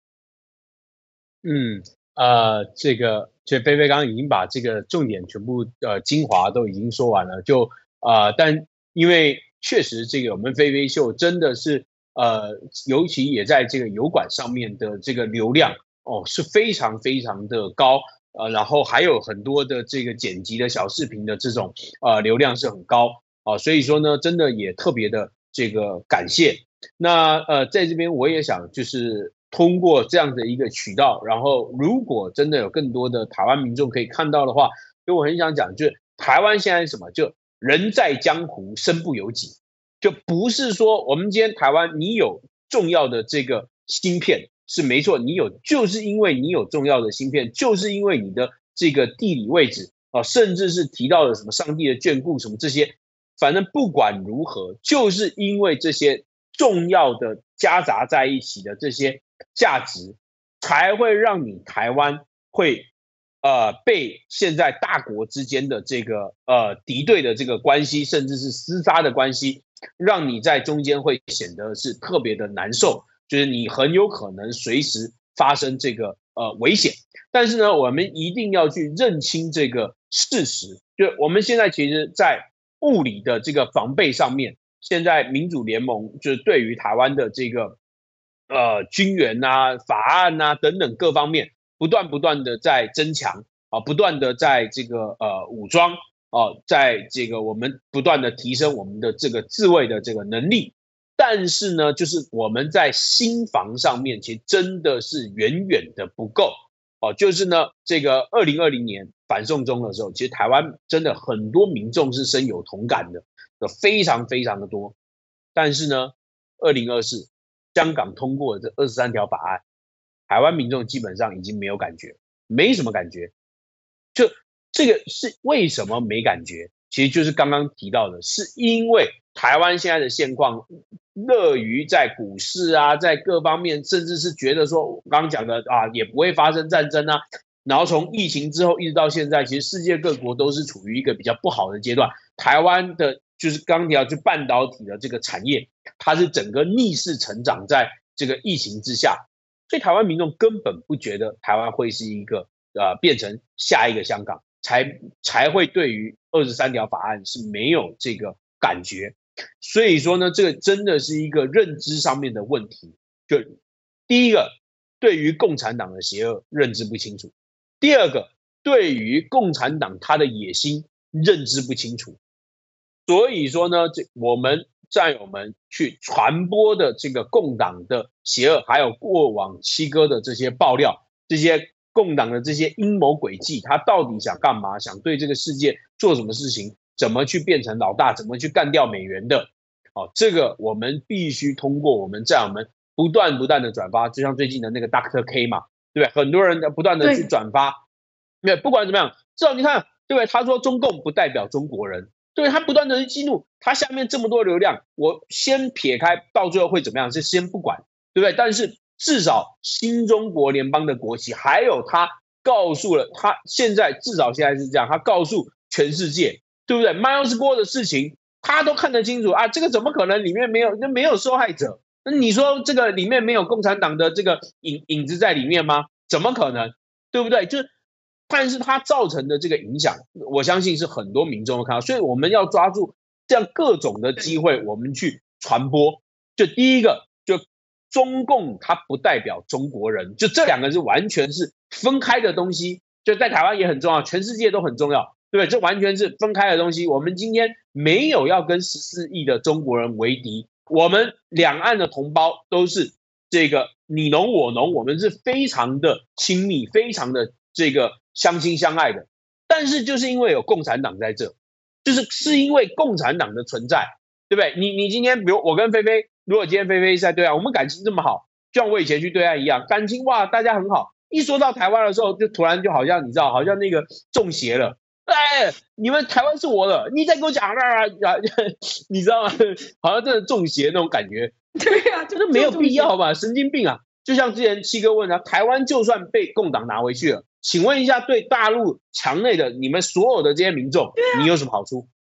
嗯，呃，这个就菲菲刚刚已经把这个重点全部呃精华都已经说完了，就呃，但因为确实这个我们菲菲秀真的是呃，尤其也在这个油管上面的这个流量哦是非常非常的高，呃，然后还有很多的这个剪辑的小视频的这种呃流量是很高啊，所以说呢，真的也特别的这个感谢那呃，在这边我也想就是通过这样的一个渠道，然后如果真的有更多的台湾民众可以看到的话，就我很想讲，就是台湾现在是什么？就人在江湖，身不由己，就不是说我们今天台湾你有重要的这个芯片是没错，你有就是因为你有重要的芯片，就是因为你的这个地理位置啊，甚至是提到了什么上帝的眷顾什么这些，反正不管如何，就是因为这些重要的夹杂在一起的这些价值，才会让你台湾会呃被现在大国之间的这个呃敌对的这个关系，甚至是厮杀的关系，让你在中间会显得是特别的难受，就是你很有可能随时发生这个呃危险。但是呢，我们一定要去认清这个事实，就我们现在其实在物理的这个防备上面，现在民主联盟就是对于台湾的这个呃军援啊、法案啊等等各方面，不断不断的在增强啊，不断的在这个呃武装啊，在这个我们不断的提升我们的这个自卫的这个能力。但是呢，就是我们在心防上面，其实真的是远远的不够哦。就是呢，这个二零二零年反送中的时候，其实台湾真的很多民众是深有同感的，有非常非常的多。但是呢，二零二四香港通过的这二十三条法案，台湾民众基本上已经没有感觉，没什么感觉。就这个是为什么没感觉？其实就是刚刚提到的，是因为台湾现在的现况，乐于在股市啊，在各方面，甚至是觉得说，我刚刚讲的啊，也不会发生战争啊。然后从疫情之后一直到现在，其实世界各国都是处于一个比较不好的阶段。台湾的就是刚提到，就半导体的这个产业，它是整个逆势成长在这个疫情之下，所以台湾民众根本不觉得台湾会是一个呃变成下一个香港，才才会对于二十三条法案是没有这个感觉。所以说呢，这个真的是一个认知上面的问题。就第一个，对于共产党的邪恶认知不清楚；第二个，对于共产党他的野心认知不清楚。所以说呢，这我们战友们去传播的这个共党的邪恶，还有过往七哥的这些爆料，这些共党的这些阴谋诡计，他到底想干嘛？想对这个世界做什么事情？怎么去变成老大？怎么去干掉美元的？哦，这个我们必须通过我们战友们不断不断的转发，就像最近的那个 Doctor K 嘛，对不对？很多人不断的去转发，对，不管怎么样，至少你看，对不对？他说中共不代表中国人，对，他不断的去激怒，他下面这么多流量，我先撇开，到最后会怎么样？是先不管，对不对？但是至少新中国联邦的国旗，还有他告诉了他现在至少现在是这样，他告诉全世界。对不对 ？Miles 郭的事情，他都看得清楚啊！这个怎么可能里面没有没有受害者？那你说这个里面没有共产党的这个影影子在里面吗？怎么可能？对不对？就是，但是它造成的这个影响，我相信是很多民众都看到，所以我们要抓住这样各种的机会，我们去传播。就第一个，就中共它不代表中国人，就这两个是完全是分开的东西，就在台湾也很重要，全世界都很重要。对，这完全是分开的东西。我们今天没有要跟十四亿的中国人为敌，我们两岸的同胞都是这个你侬我侬，我们是非常的亲密，非常的这个相亲相爱的。但是就是因为有共产党在这，就是是因为共产党的存在，对不对？你你今天比如我跟菲菲，如果今天菲菲是在对岸，我们感情这么好，就像我以前去对岸一样，感情哇，大家很好。一说到台湾的时候，就突然就好像你知道，好像那个中邪了。哎，你们台湾是我的，你再给我讲啊，你知道吗？好像真的中邪那种感觉。 对呀、啊， 这没有必要吧？神经病啊！就像之前七哥问他，台湾就算被共党拿回去了，请问一下，对大陆墙内的你们所有的这些民众，啊、你有什么好处？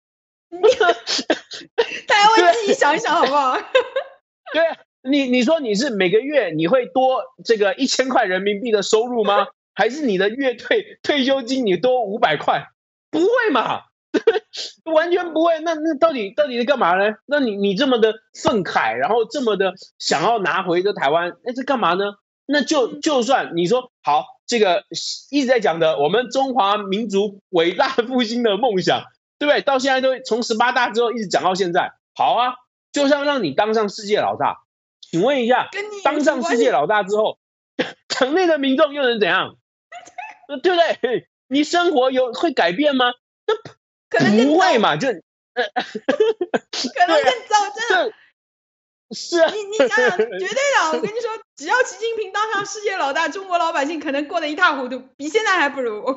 大家为自己想一想好不好？ 对啊，你你说你是每个月你会多这个一千块人民币的收入吗？还是你的月退退休金你多五百块？不会嘛，完全不会。那那到底到底是干嘛呢？那你你这么的愤慨，然后这么的想要拿回这台湾，哎，这干嘛呢？那就就算你说好，这个一直在讲的我们中华民族伟大复兴的梦想，对不对？到现在都从十八大之后一直讲到现在，好啊，就算让你当上世界老大， 请问一下，当上世界老大之后，场内的民众又能怎样？对不对？你生活有会改变吗？ 可能不会嘛，就呃， 可能更糟，真的。 是啊， 你你想想，绝对的，我跟你说，只要习近平当上世界老大，中国老百姓可能过得一塌糊涂，比现在还不如。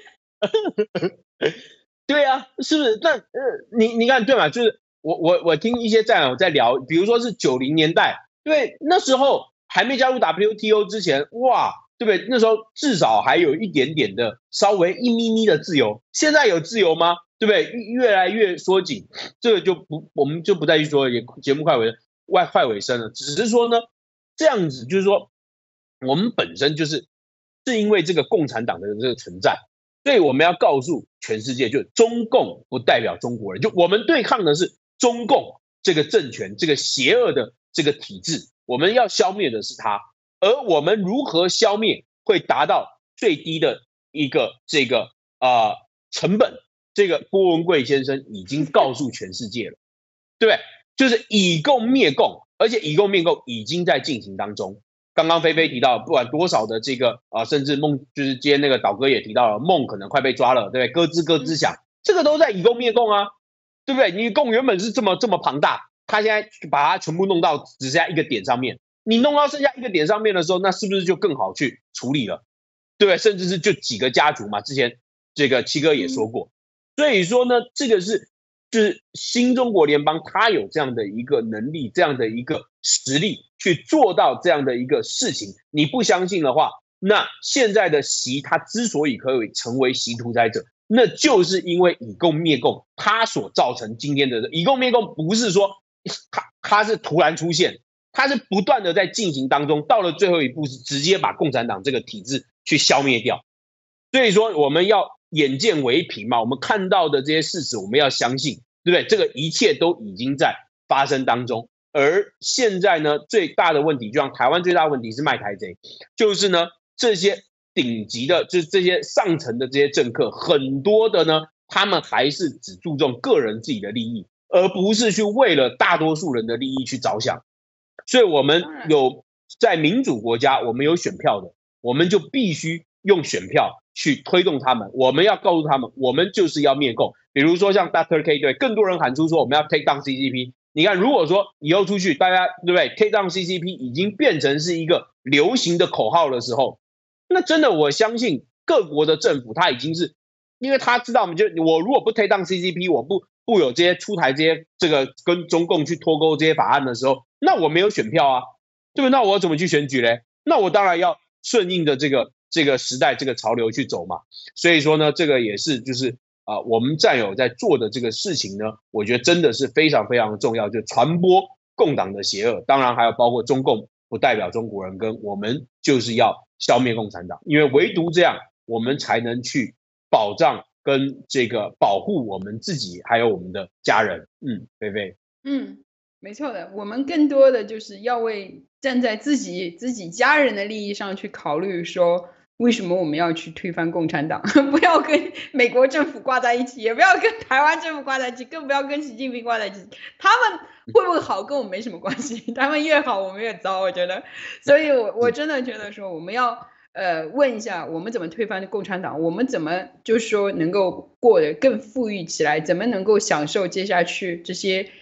对啊，是不是？那呃，你你看对嘛？就是我我我听一些战友在聊，比如说是九零年代，对，那时候还没加入 W T O 之前，哇，对不对？那时候至少还有一点点的稍微一咪咪的自由，现在有自由吗？对不对？越来越缩紧，这个就不我们就不再去说，也节目快尾外快尾声了，只是说呢，这样子就是说，我们本身就是是因为这个共产党的这个存在。所以我们要告诉全世界，就中共不代表中国人，就我们对抗的是中共这个政权，这个邪恶的这个体制，我们要消灭的是它。而我们如何消灭，会达到最低的一个这个啊、呃、成本。这个郭文贵先生已经告诉全世界了，对不对？就是以共灭共，而且以共灭共已经在进行当中。刚刚菲菲提到，不管多少的这个啊、呃，甚至孟就是今天那个导哥也提到了，孟可能快被抓了，对不对？咯吱咯吱响，这个都在以共灭共啊，对不对？你共原本是这么这么庞大，他现在把它全部弄到只剩下一个点上面，你弄到剩下一个点上面的时候，那是不是就更好去处理了？对不对？甚至是就几个家族嘛，之前这个七哥也说过，所以说呢，这个是就是新中国联邦，他有这样的一个能力，这样的一个实力去做到这样的一个事情。你不相信的话，那现在的习他之所以可以成为习独裁者，那就是因为以共灭共，他所造成今天的以共灭共，不是说他他是突然出现，他是不断的在进行当中，到了最后一步是直接把共产党这个体制去消灭掉。所以说我们要眼见为凭嘛，我们看到的这些事实我们要相信，对不对？这个一切都已经在发生当中。而现在呢，最大的问题，就像台湾最大的问题是卖台贼，就是呢这些顶级的，就是这些上层的这些政客，很多的呢，他们还是只注重个人自己的利益，而不是去为了大多数人的利益去着想。所以我们有在民主国家，我们有选票的，我们就必须用选票去推动他们。我们要告诉他们，我们就是要灭共。比如说像 Doctor K 对，更多人喊出说我们要 take down C C P。你看，如果说以后出去，大家对不对 ？take down C C P 已经变成是一个流行的口号的时候，那真的我相信各国的政府他已经是，因为他知道，就我如果不 take down C C P， 我不不有这些出台这些这个跟中共去脱钩这些法案的时候，那我没有选票啊，对不对？那我怎么去选举嘞？那我当然要顺应着这个这个时代这个潮流去走嘛。所以说呢，这个也是就是啊、呃，我们战友在做的这个事情呢，我觉得真的是非常非常的重要，就传播共党的邪恶，当然还有包括中共不代表中国人，跟我们就是要消灭共产党，因为唯独这样，我们才能去保障跟这个保护我们自己还有我们的家人。嗯，菲菲， 嗯，没错的，我们更多的就是要为站在自己自己家人的利益上去考虑，说为什么我们要去推翻共产党？不要跟美国政府挂在一起，也不要跟台湾政府挂在一起，更不要跟习近平挂在一起。他们会不会好跟我们没什么关系，他们越好我们越糟，我觉得。所以我我真的觉得说我们要呃问一下，我们怎么推翻共产党？我们怎么就是说能够过得更富裕起来？怎么能够享受接下去这些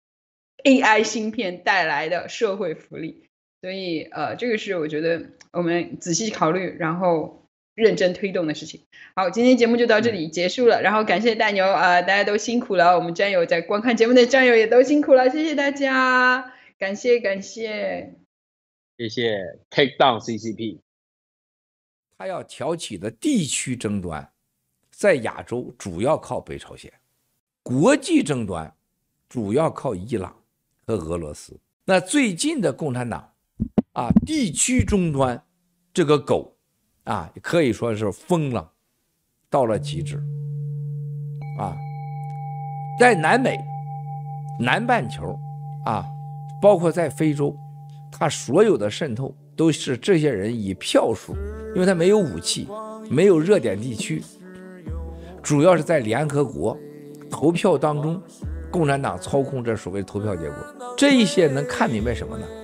A I 芯片带来的社会福利？所以呃，这个是我觉得我们仔细考虑，然后认真推动的事情。好，今天节目就到这里结束了，然后感谢大牛啊、呃，大家都辛苦了，我们战友在观看节目的战友也都辛苦了，谢谢大家，感谢感谢， 谢谢 take down C C P。 他要挑起的地区争端，在亚洲主要靠北朝鲜，国际争端主要靠伊朗和俄罗斯。那最近的共产党啊，地区终端这个狗啊，可以说是疯了，到了极致啊！在南美、南半球啊，包括在非洲，他所有的渗透都是这些人以票数，因为他没有武器，没有热点地区，主要是在联合国投票当中，共产党操控这所谓的投票结果。这一些能看明白什么呢？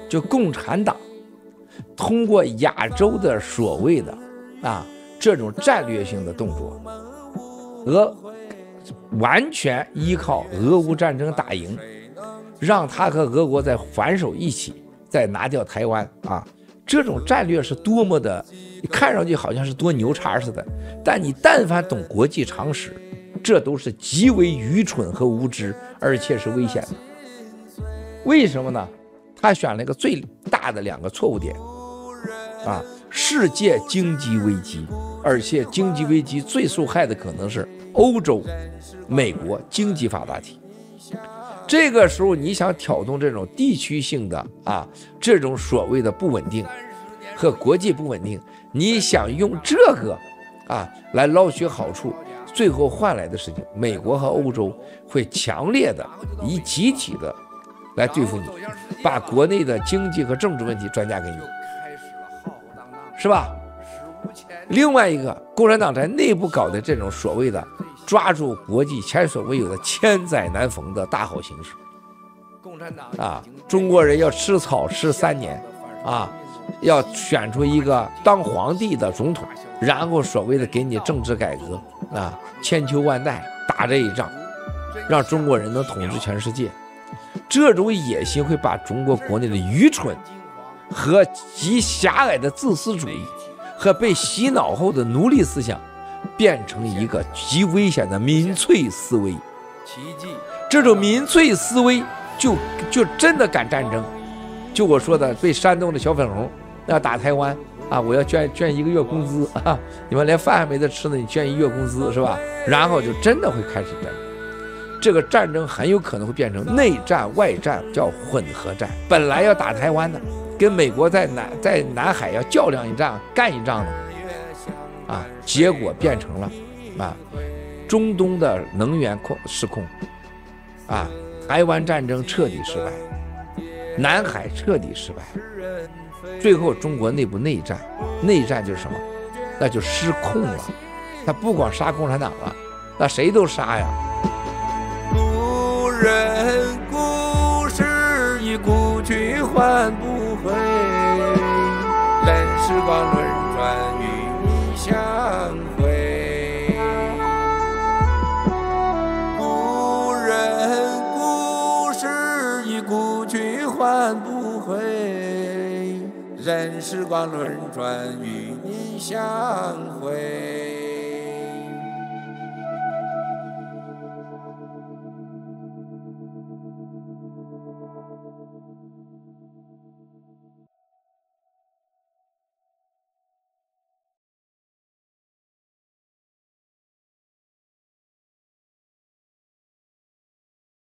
就共产党通过亚洲的所谓的啊这种战略性的动作，俄完全依靠俄乌战争打赢，让他和俄国再还手一起，再拿掉台湾啊！这种战略是多么的，看上去好像是多牛叉似的，但你但凡懂国际常识，这都是极为愚蠢和无知，而且是危险的。为什么呢？他选了一个最大的两个错误点啊！世界经济危机，而且经济危机最受害的可能是欧洲、美国经济发达体。这个时候你想挑动这种地区性的啊这种所谓的不稳定和国际不稳定，你想用这个啊来捞取好处，最后换来的事情，美国和欧洲会强烈的以集体的来对付你，把国内的经济和政治问题转嫁给你，是吧？另外一个，共产党在内部搞的这种所谓的抓住国际前所未有的千载难逢的大好形势，共产党啊，中国人要吃草吃三年啊，要选出一个当皇帝的总统，然后所谓的给你政治改革啊，千秋万代打这一仗，让中国人能统治全世界。这种野心会把中国国内的愚蠢和极狭隘的自私主义和被洗脑后的奴隶思想变成一个极危险的民粹思维。这种民粹思维就就真的敢战争，就我说的被煽动的小粉红要打台湾啊，我要捐捐一个月工资啊，你们连饭还没得吃呢，你捐一月工资是吧？然后就真的会开始战争。这个战争很有可能会变成内战外战，叫混合战。本来要打台湾的，跟美国在南在南海要较量一仗干一仗的啊，结果变成了啊中东的能源控失控啊，台湾战争彻底失败，南海彻底失败，最后中国内部内战，内战就是什么？那就失控了。他不光杀共产党了，那谁都杀呀。 故人故事已故去还不回，任时光轮转与你相会。故人故事已故去还不回，任时光轮转与你相会。